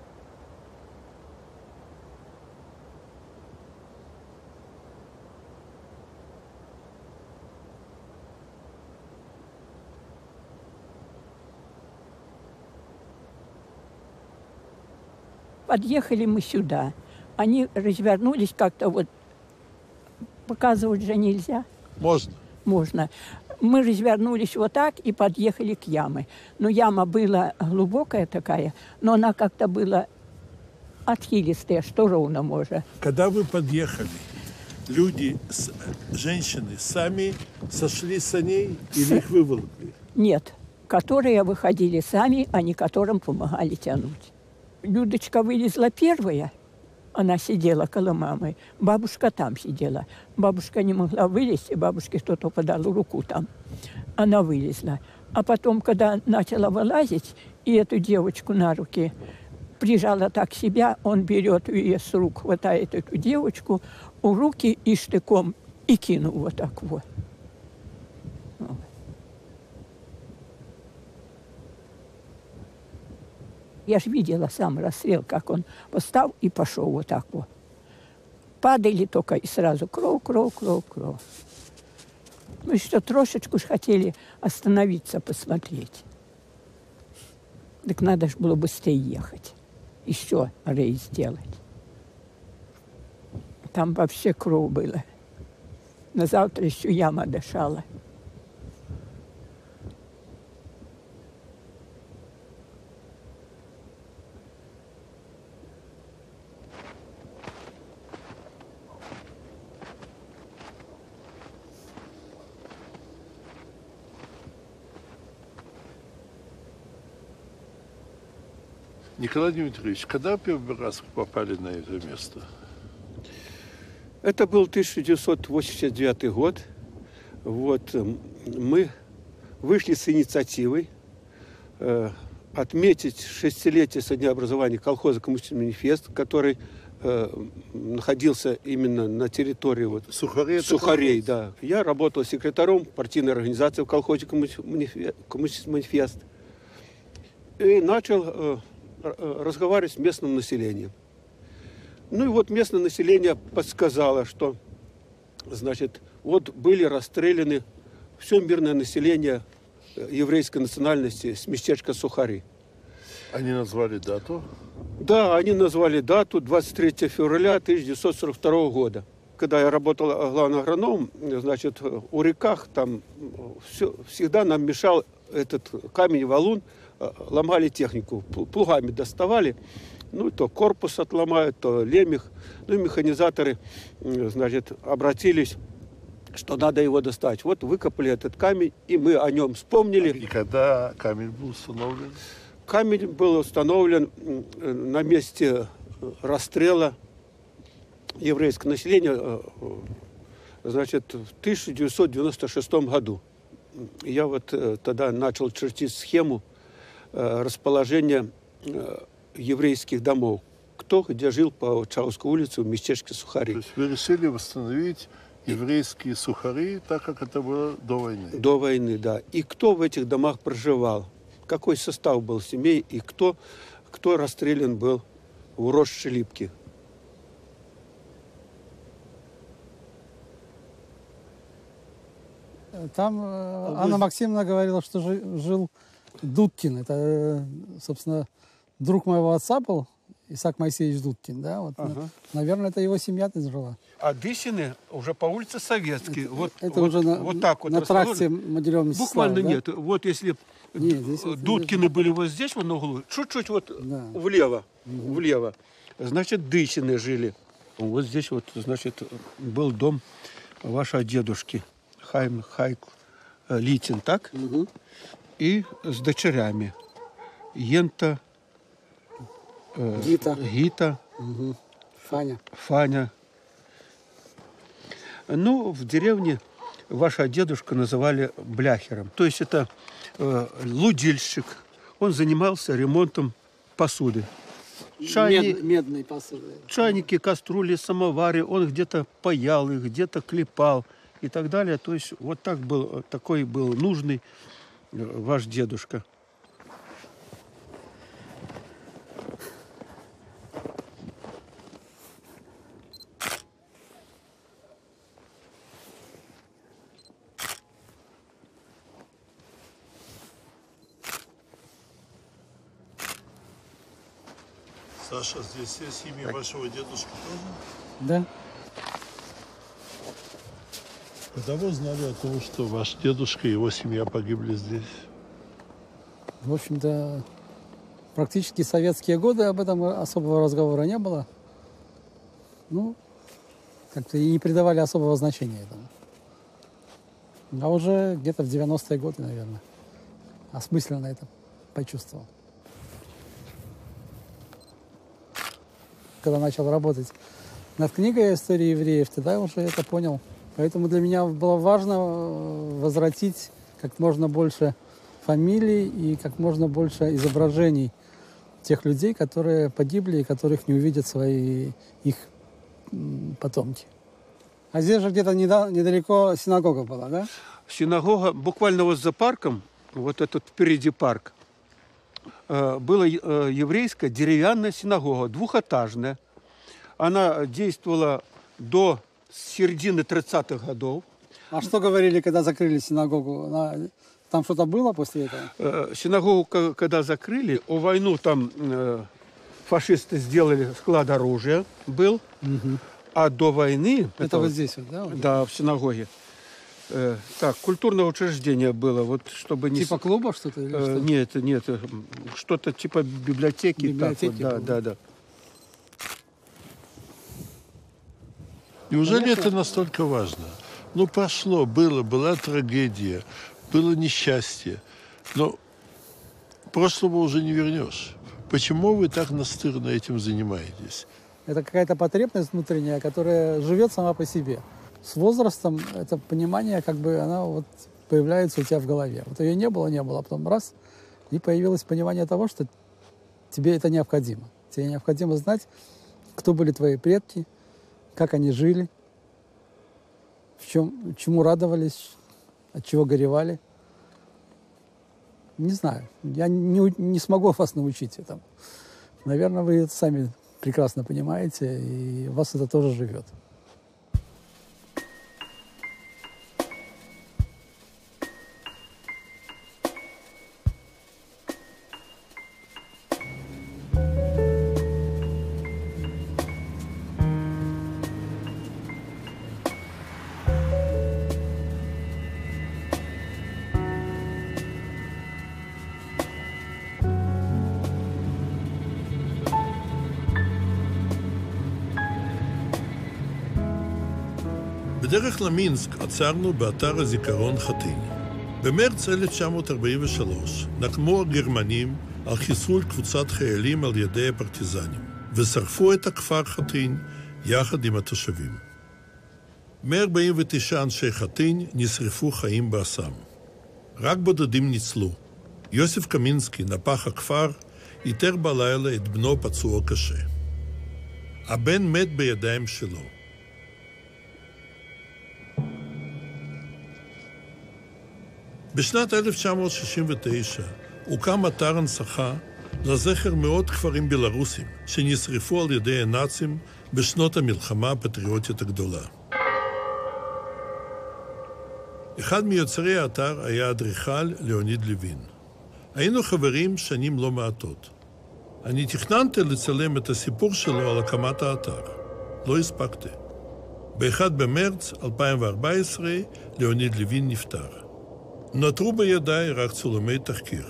[SPEAKER 21] Подъехали мы сюда. Они развернулись как-то вот. Показывать же нельзя.
[SPEAKER 1] Можно.
[SPEAKER 21] Можно. Мы развернулись вот так и подъехали к яме. Но яма была глубокая такая, но она как-то была отхилистая, что ровно можно.
[SPEAKER 1] Когда вы подъехали, люди, женщины сами сошли с саней или их выволокли?
[SPEAKER 21] Нет. Которые выходили сами, а не которым помогали тянуть. Людочка вылезла первая. Она сидела около мамы. Бабушка там сидела. Бабушка не могла вылезти, бабушке кто-то подал руку там. Она вылезла. А потом, когда начала вылазить, и эту девочку на руки прижала так себя, он берет ее с рук, хватает эту девочку, у руки и штыком, и кинул вот так вот. Я же видела сам расстрел, как он постал и пошел вот так вот. Падали только и сразу кровь, кровь, кровь, кровь. Мы что, трошечку ж хотели остановиться, посмотреть. Так надо же было быстрее ехать. Еще рейс сделать. Там вообще кровь было. На завтра еще яма дышала.
[SPEAKER 1] Николай Дмитриевич, когда первый раз попали на это место?
[SPEAKER 22] Это был 1989 год. Вот, мы вышли с инициативой отметить 6-летие со дня образования колхоза «Коммунистический манифест», который находился именно на территории вот, Сухарей. Да. Я работал секретарем партийной организации в колхозе «Коммунистический манифест» и начал разговаривать с местным населением. Ну и вот местное население подсказало, что, значит, вот были расстреляны все мирное население еврейской национальности с местечка Сухари.
[SPEAKER 1] Они назвали дату?
[SPEAKER 22] Да, они назвали дату 23 февраля 1942 года. Когда я работал главным агрономом, значит, у реках там всегда нам мешал этот камень, валун, ломали технику, плугами доставали, ну, то корпус отломают, то лемех. Ну, и механизаторы, значит, обратились, что надо его достать. Вот выкопали этот камень, и мы о нем вспомнили.
[SPEAKER 1] И когда камень был установлен?
[SPEAKER 22] Камень был установлен на месте расстрела еврейского населения, значит, в 1996 году. Я вот тогда начал чертить схему расположения еврейских домов. Кто где жил по Чауской улице в местечке Сухари.
[SPEAKER 1] То есть вы решили восстановить еврейские Сухари так, как это было до войны?
[SPEAKER 22] До войны, да. И кто в этих домах проживал, какой состав был семей, и кто расстрелян был в Рощелипке.
[SPEAKER 11] Там Анна Максимовна говорила, что жил
[SPEAKER 3] Дудкин, это, собственно, друг моего отца был, Исаак Моисеевич Дудкин, да, вот, наверное, это его семья жила.
[SPEAKER 22] А Дысины уже по улице Советской.
[SPEAKER 3] Это уже
[SPEAKER 22] вот так вот
[SPEAKER 3] на тракте Могилева
[SPEAKER 22] буквально
[SPEAKER 3] Мстислава,
[SPEAKER 22] нет.
[SPEAKER 3] Да?
[SPEAKER 22] Вот если
[SPEAKER 3] нет, здесь
[SPEAKER 22] Дудкины были вот здесь, вот на углу, чуть-чуть вот влево, влево, значит, Дысины жили. Вот здесь вот, значит, был дом вашего дедушки, Хайк Литин, так? И с дочерями. Ента, Гита, Фаня. Ну, в деревне ваша дедушка называли бляхером. То есть это лудильщик. Он занимался ремонтом посуды.
[SPEAKER 3] Медной посуды.
[SPEAKER 22] Чайники, кастрюли, самовары. Он где-то паял их, где-то клепал и так далее. То есть вот так был, такой был нужный ваш дедушка.
[SPEAKER 1] Саша, здесь есть имя вашего дедушки тоже?
[SPEAKER 3] Да.
[SPEAKER 1] Когда вы узнали о том, что ваш дедушка и его семья погибли здесь?
[SPEAKER 3] В общем-то, практически советские годы об этом особого разговора не было. Ну, как-то и не придавали особого значения этому. А уже где-то в 90-е годы, наверное, осмысленно это почувствовал. Когда начал работать над книгой истории евреев, тогда уже это понял. Поэтому для меня было важно возвратить как можно больше фамилий и как можно больше изображений тех людей, которые погибли и которых не увидят их потомки. А здесь же где-то недалеко синагога была, да?
[SPEAKER 22] Синагога буквально вот за парком, вот этот впереди парк, была еврейская деревянная синагога, двухэтажная. Она действовала до середины 30-х годов.
[SPEAKER 3] А что говорили, когда закрыли синагогу? Там что-то было после этого?
[SPEAKER 22] Синагогу, когда закрыли, у войну там фашисты сделали склад оружия, был. А до войны...
[SPEAKER 3] Это вот здесь, вот, да?
[SPEAKER 22] Да, в синагоге. Так, культурное учреждение было, вот чтобы не...
[SPEAKER 3] Типа клуба что-то?
[SPEAKER 22] Нет, что-то типа библиотеки.
[SPEAKER 3] Библиотеки
[SPEAKER 22] так вот, да.
[SPEAKER 1] Неужели это настолько важно? Ну, прошло, была трагедия, было несчастье, но прошлого уже не вернешь. Почему вы так настырно этим занимаетесь?
[SPEAKER 3] Это какая-то потребность внутренняя, которая живет сама по себе. С возрастом это понимание, как бы, она вот появляется у тебя в голове. Вот ее не было, а потом раз, и появилось понимание того, что тебе это необходимо. Тебе необходимо знать, кто были твои предки, как они жили, чему радовались, от чего горевали. Не знаю, я не смогу вас научить этому. Наверное, вы это сами прекрасно понимаете, и у вас это тоже живет.
[SPEAKER 1] בדרך למינסק עצרנו באתר הזיכרון חטין. במרץ 1943 נקמו הגרמנים על חיסול קבוצת חיילים על ידי הפרטיזנים, ושרפו את הכפר חטין יחד עם התושבים. 149 אנשי חטין נשרפו חיים באסם. רק בודדים ניצלו. יוסף קמינסקי, נפח הכפר, איתר בלילה את בנו פצוע קשה. הבן מת בידיים שלו. בשנת 1969 הוקם אתר הנצחה לזכר מאות כפרים בלרוסים שנשרפו על ידי הנאצים בשנות המלחמה הפטריוטית הגדולה. אחד מיוצרי האתר היה אדריכל ליאוניד לוין. היינו חברים שנים לא מעטות. אני תכננתי לצלם את הסיפור שלו על הקמת האתר. לא הספקתי. ב-1 במרץ 2014 ליאוניד לוין נפטר. נותרו בידיי רק צילומי תחקיר.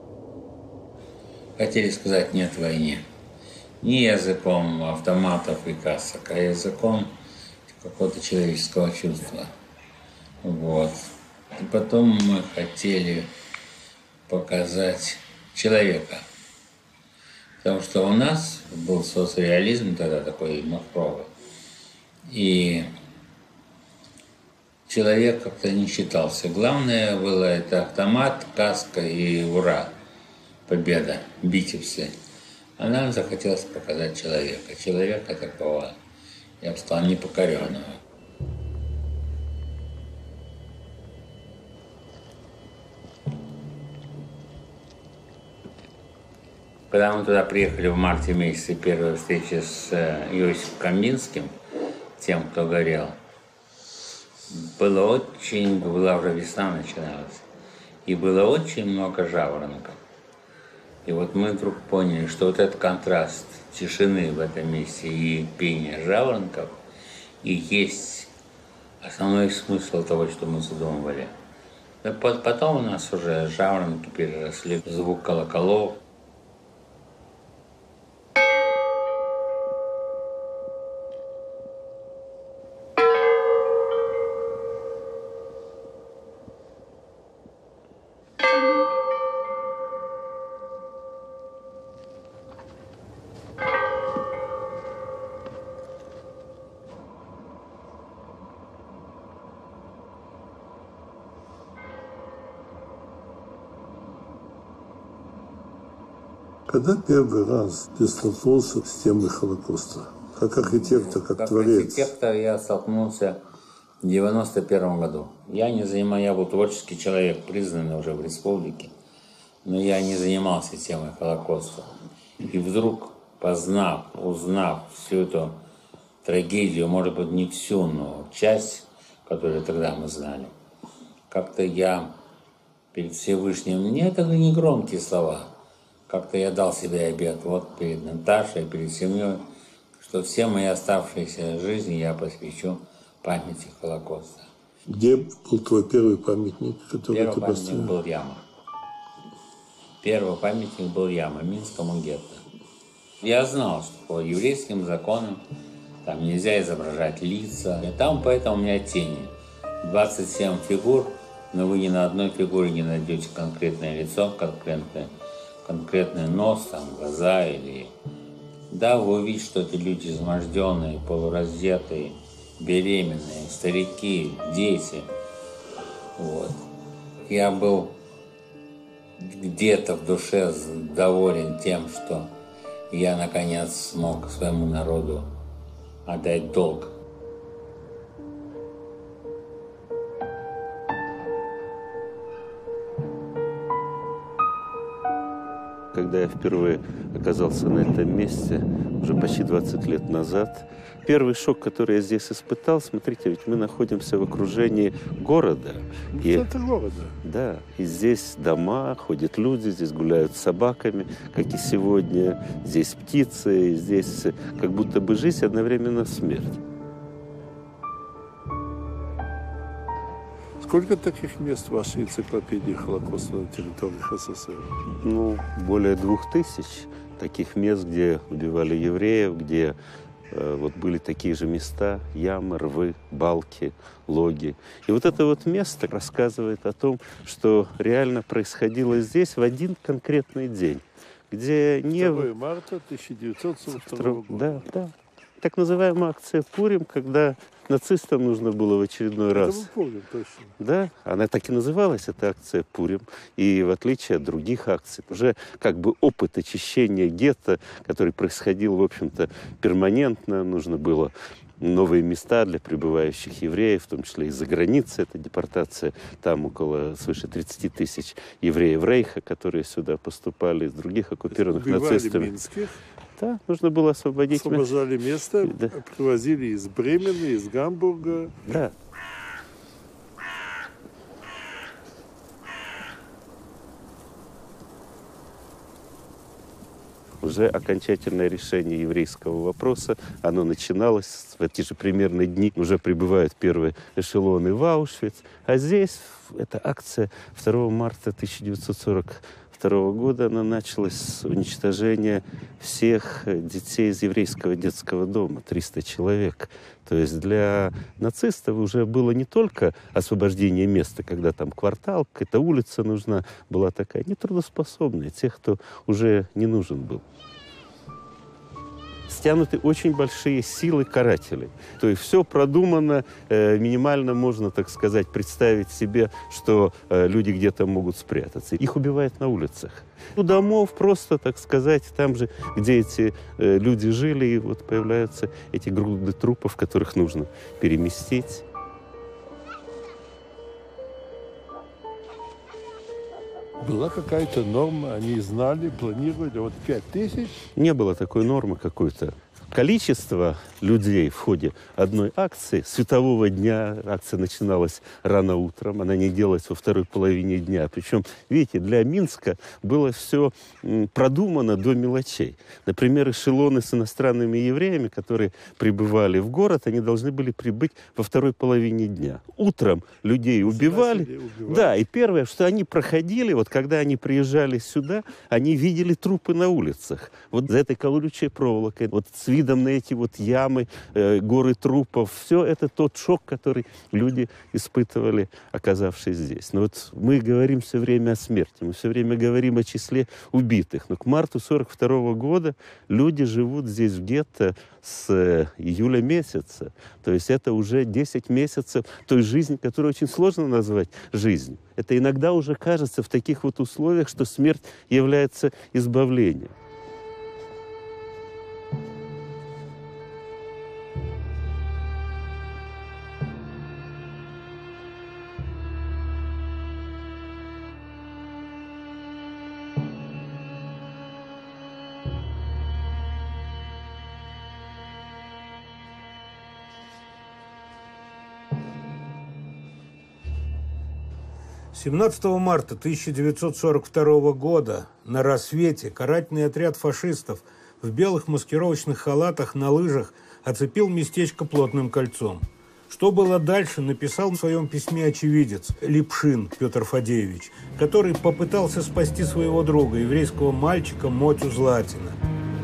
[SPEAKER 4] Хотели сказать «нет войне». Не языком автоматов и касок, а языком какого-то человеческого чувства. Вот. И потом мы хотели показать человека. Потому что у нас был соцреализм тогда такой махровый. И человек как-то не считался. Главное было это автомат, каска и ура. Победа, битвы. А нам захотелось показать человека. Человека такого, я бы сказал, непокоренного. Когда мы туда приехали в марте месяце, первая встреча с Иосифом Каминским, тем, кто горел, была уже весна начиналась, и было очень много жаворонков. И вот мы вдруг поняли, что вот этот контраст тишины в этом месте и пения жаворонков и есть основной смысл того, что мы задумывали. Потом у нас уже жаворонки переросли в звук колоколов.
[SPEAKER 1] Когда первый раз ты столкнулся с темой Холокоста? Как архитектор, как творец?
[SPEAKER 4] Как архитектор я столкнулся в 1991 году. Я был творческий человек, признанный уже в республике, но я не занимался темой Холокоста. И вдруг, узнав всю эту трагедию, может быть, не всю, но часть, которую тогда мы знали, как-то я перед Всевышним, это не громкие слова, как-то я дал себе обет, вот перед Наташей, перед семьей, что все мои оставшиеся жизни я посвящу памяти Холокоста.
[SPEAKER 1] Где был твой первый памятник, который ты поставил?
[SPEAKER 4] Первый памятник был Яма, Минскому гетто. Я знал, что по еврейским законам там нельзя изображать лица. И там поэтому у меня тени. 27 фигур, но вы ни на одной фигуре не найдете конкретное лицо, конкретный нос, там, глаза или... Да, вы увидите, что эти люди изможденные, полураздетые, беременные, старики, дети. Вот. Я был где-то в душе доволен тем, что я, наконец, смог своему народу отдать долг.
[SPEAKER 22] Когда я впервые оказался на этом месте, уже почти 20 лет назад, первый шок, который я здесь испытал, смотрите, ведь мы находимся в окружении города.
[SPEAKER 1] Это города.
[SPEAKER 22] Да, и здесь дома, ходят люди, здесь гуляют с собаками, как и сегодня, здесь птицы, здесь как будто бы жизнь, одновременно смерть.
[SPEAKER 1] Сколько таких мест в вашей энциклопедии Холокоста на территории СССР?
[SPEAKER 22] Более 2000 таких мест, где убивали евреев, где вот были такие же места, ямы, рвы, балки, логи. И вот это вот место рассказывает о том, что реально происходило здесь в один конкретный день, где не...
[SPEAKER 1] 2 марта 1942 года.
[SPEAKER 22] Да. Так называемая акция Пурим, когда нацистам нужно было в очередной раз...
[SPEAKER 1] Это мы помним, точно.
[SPEAKER 22] Да, она так и называлась, эта акция Пурим. И в отличие от других акций, уже как бы опыт очищения гетто, который происходил, в общем-то, перманентно, нужно было новые места для прибывающих евреев, в том числе из-за границы. Это депортация, там около свыше 30 тысяч евреев Рейха, которые сюда поступали из других оккупированных нацистами.
[SPEAKER 1] Минских.
[SPEAKER 22] Да, нужно было освободить.
[SPEAKER 1] Освобождали место,
[SPEAKER 22] да.
[SPEAKER 1] Привозили из Бремена, из Гамбурга.
[SPEAKER 22] Да.
[SPEAKER 5] уже окончательное решение еврейского вопроса. Оно начиналось в эти же примерно дни. Уже прибывают первые эшелоны в Аушвиц. А здесь эта акция 2 марта 1942 года, она началась с уничтожения всех детей из еврейского детского дома, 300 человек. То есть для нацистов уже было не только освобождение места, когда там квартал, какая-то улица нужна была такая, нетрудоспособная, тех, кто уже не нужен был. Стянуты очень большие силы карателей. То есть все продумано, минимально можно, так сказать, представить себе, что люди где-то могут спрятаться. Их убивают на улицах. У домов просто, так сказать, там же, где эти люди жили, и вот появляются эти груды трупов, которых нужно переместить.
[SPEAKER 1] Была какая-то норма, они знали, планировали, вот 5000?
[SPEAKER 5] Не было такой нормы какой-то. Количество людей в ходе одной акции, светового дня, акция начиналась рано утром, она не делалась во второй половине дня. Причем, видите, для Минска было все продумано до мелочей. Например, эшелоны с иностранными евреями, которые прибывали в город, они должны были прибыть во второй половине дня. Утром людей убивали. Да, и первое, что они проходили, вот когда они приезжали сюда, они видели трупы на улицах. Вот за этой колючей проволокой, вот с видом на эти вот ямы, горы трупов. Все это тот шок, который люди испытывали, оказавшись здесь. Но вот мы говорим все время о смерти, мы все время говорим о числе убитых. Но к марту 1942 года люди живут здесь в гетто с июля месяца. То есть это уже 10 месяцев той жизни, которую очень сложно назвать жизнью. Это иногда уже кажется в таких вот условиях, что смерть является избавлением.
[SPEAKER 20] С 17 марта 1942 года на рассвете карательный отряд фашистов в белых маскировочных халатах на лыжах оцепил местечко плотным кольцом. Что было дальше, написал в своем письме очевидец Липшин Петр Фадеевич, который попытался спасти своего друга, еврейского мальчика Мотю Златина.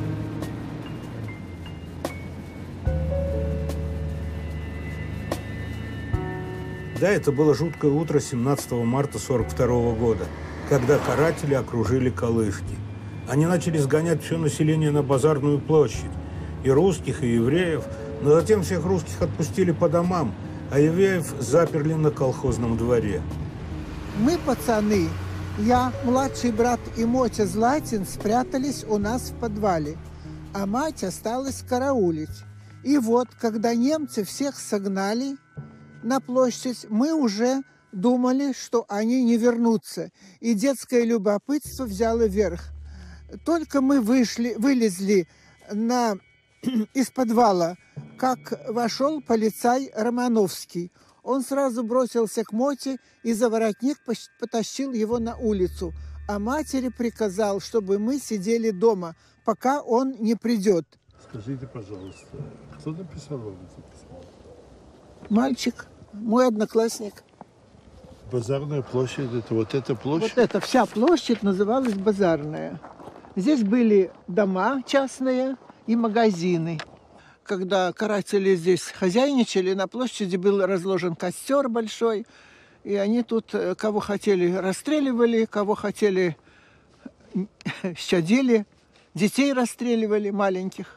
[SPEAKER 20] Да, это было жуткое утро 17 марта 1942 года, когда каратели окружили Калышки. Они начали сгонять все население на Базарную площадь, и русских, и евреев, но затем всех русских отпустили по домам, а евреев заперли на колхозном дворе.
[SPEAKER 6] Мы, пацаны, я, младший брат и Мотя Златин, спрятались у нас в подвале, а мать осталась караулить. И вот, когда немцы всех согнали на площадь, мы уже думали, что они не вернутся, и детское любопытство взяло верх. Только мы вылезли из подвала, как вошел полицай Романовский. Он сразу бросился к Моте и за воротник потащил его на улицу, а матери приказал, чтобы мы сидели дома, пока он не придет.
[SPEAKER 1] Скажите, пожалуйста, кто написал вам это письмо?
[SPEAKER 6] Мальчик, мой одноклассник.
[SPEAKER 1] Базарная площадь, это вот эта площадь?
[SPEAKER 6] Вот эта вся площадь называлась Базарная. Здесь были дома частные и магазины. Когда каратели здесь хозяйничали, на площади был разложен костер большой, и они тут кого хотели расстреливали, кого хотели щадили, детей расстреливали маленьких.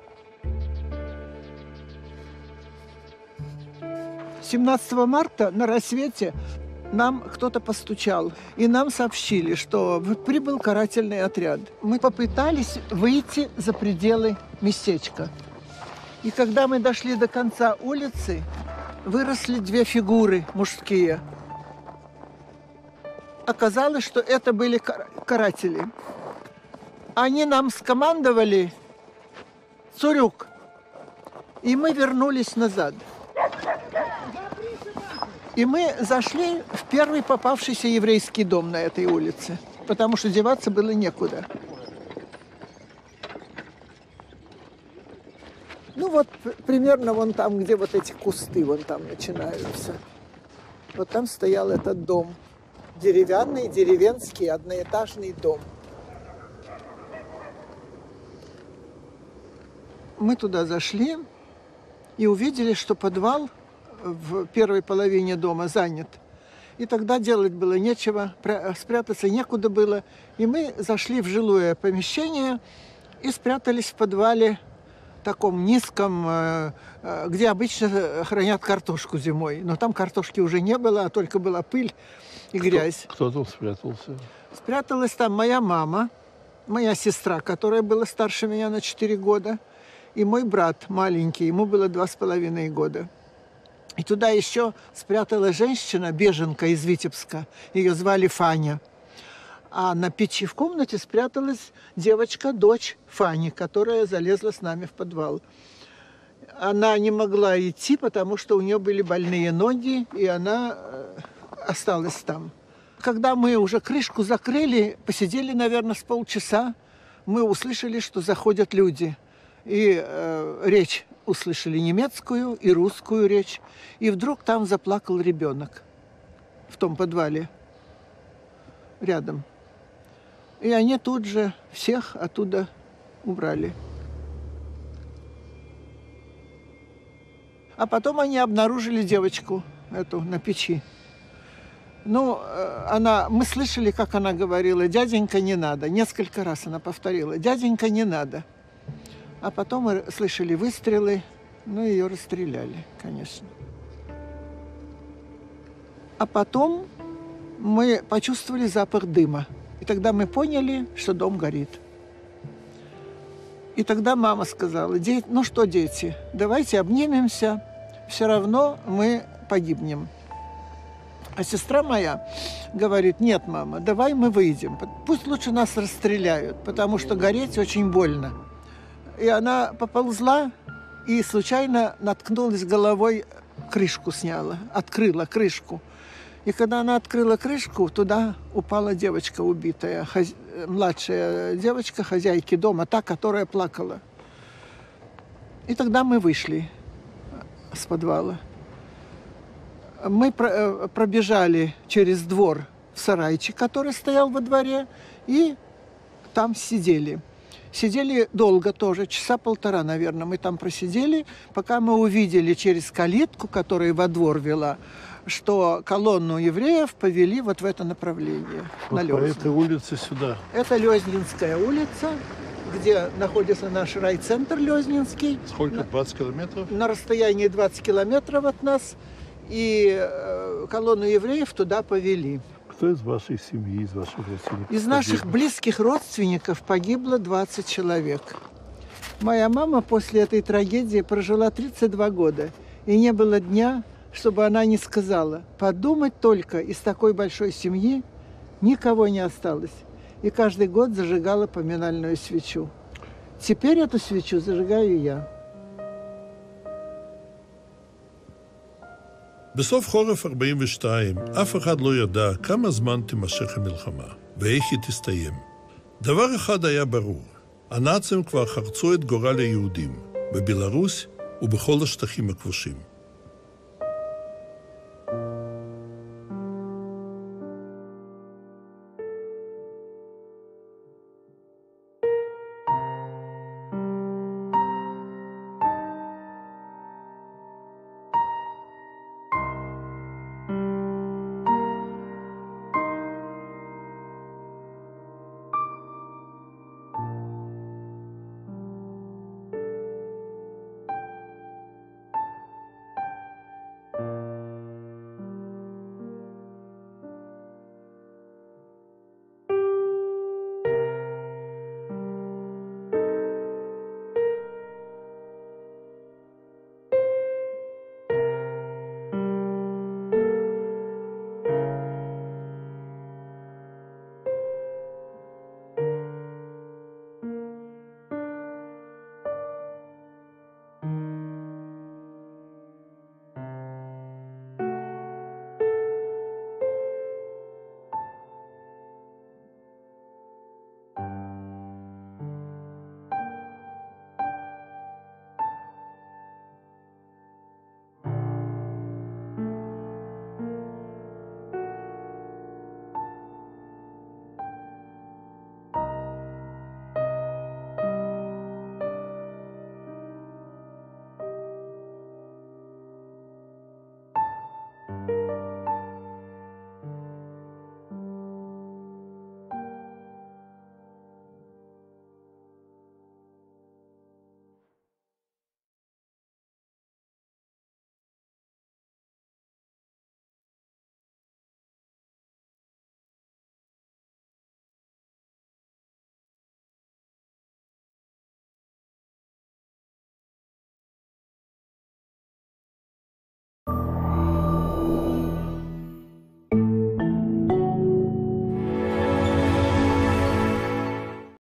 [SPEAKER 6] 17 марта на рассвете нам кто-то постучал, и нам сообщили, что прибыл карательный отряд. Мы попытались выйти за пределы местечка. И когда мы дошли до конца улицы, выросли две фигуры мужские. Оказалось, что это были каратели. Они нам скомандовали «Цурюк», и мы вернулись назад. И мы зашли в первый попавшийся еврейский дом на этой улице, потому что деваться было некуда. Ну вот примерно вон там, где вот эти кусты, вон там начинаются. Вот там стоял этот дом. Деревянный, деревенский, одноэтажный дом. Мы туда зашли и увидели, что подвал в первой половине дома занят. И тогда делать было нечего, спрятаться некуда было. И мы зашли в жилое помещение и спрятались в подвале таком низком, где обычно хранят картошку зимой. Но там картошки уже не было, а только была пыль и грязь.
[SPEAKER 1] Кто там спрятался?
[SPEAKER 6] Спряталась там моя мама, моя сестра, которая была старше меня на 4 года, и мой брат маленький, ему было 2,5 года. И туда еще спряталась женщина, беженка из Витебска. Ее звали Фаня. А на печи в комнате спряталась девочка, дочь Фани, которая залезла с нами в подвал. Она не могла идти, потому что у нее были больные ноги, и она осталась там. Когда мы уже крышку закрыли, посидели, наверное, с полчаса, мы услышали, что заходят люди. И речь услышали немецкую и русскую речь. И вдруг там заплакал ребенок в том подвале рядом. И они тут же всех оттуда убрали. А потом они обнаружили девочку эту на печи. Ну, мы слышали, как она говорила: «Дяденька, не надо». Несколько раз она повторила: «Дяденька, не надо». А потом мы слышали выстрелы, ну, ее расстреляли, конечно. А потом мы почувствовали запах дыма. И тогда мы поняли, что дом горит. И тогда мама сказала: ну что, дети, давайте обнимемся, все равно мы погибнем. А сестра моя говорит: нет, мама, давай мы выйдем, пусть лучше нас расстреляют, потому что гореть очень больно. И она поползла и случайно наткнулась головой, крышку сняла, открыла крышку. И когда она открыла крышку, туда упала девочка убитая, младшая девочка хозяйки дома, та, которая плакала. И тогда мы вышли с подвала. Мы пробежали через двор в сарайчик, который стоял во дворе, и там сидели. Сидели долго тоже, часа полтора, наверное, мы там просидели, пока мы увидели через калитку, которая во двор вела, что колонну евреев повели вот в это направление.
[SPEAKER 1] Вот по этой улице сюда.
[SPEAKER 6] Это Лёзнинская улица, где находится наш райцентр Лёзнинский.
[SPEAKER 1] Сколько? 20 километров?
[SPEAKER 6] На расстоянии 20 километров от нас. И колонну евреев туда повели.
[SPEAKER 1] Кто из вашей семьи, из ваших родственников?
[SPEAKER 6] Из наших близких родственников погибло 20 человек. Моя мама после этой трагедии прожила 32 года. И не было дня, чтобы она не сказала: подумать только, из такой большой семьи никого не осталось. И каждый год зажигала поминальную свечу. Теперь эту свечу зажигаю я.
[SPEAKER 1] בסוף חורף 42, אף אחד לא ידע כמה זמן תימשך המלחמה ואיך היא תסתיים. דבר אחד היה ברור, הנאצים כבר חרצו את גורל היהודים, בבלרוס ובכל השטחים הכבושים.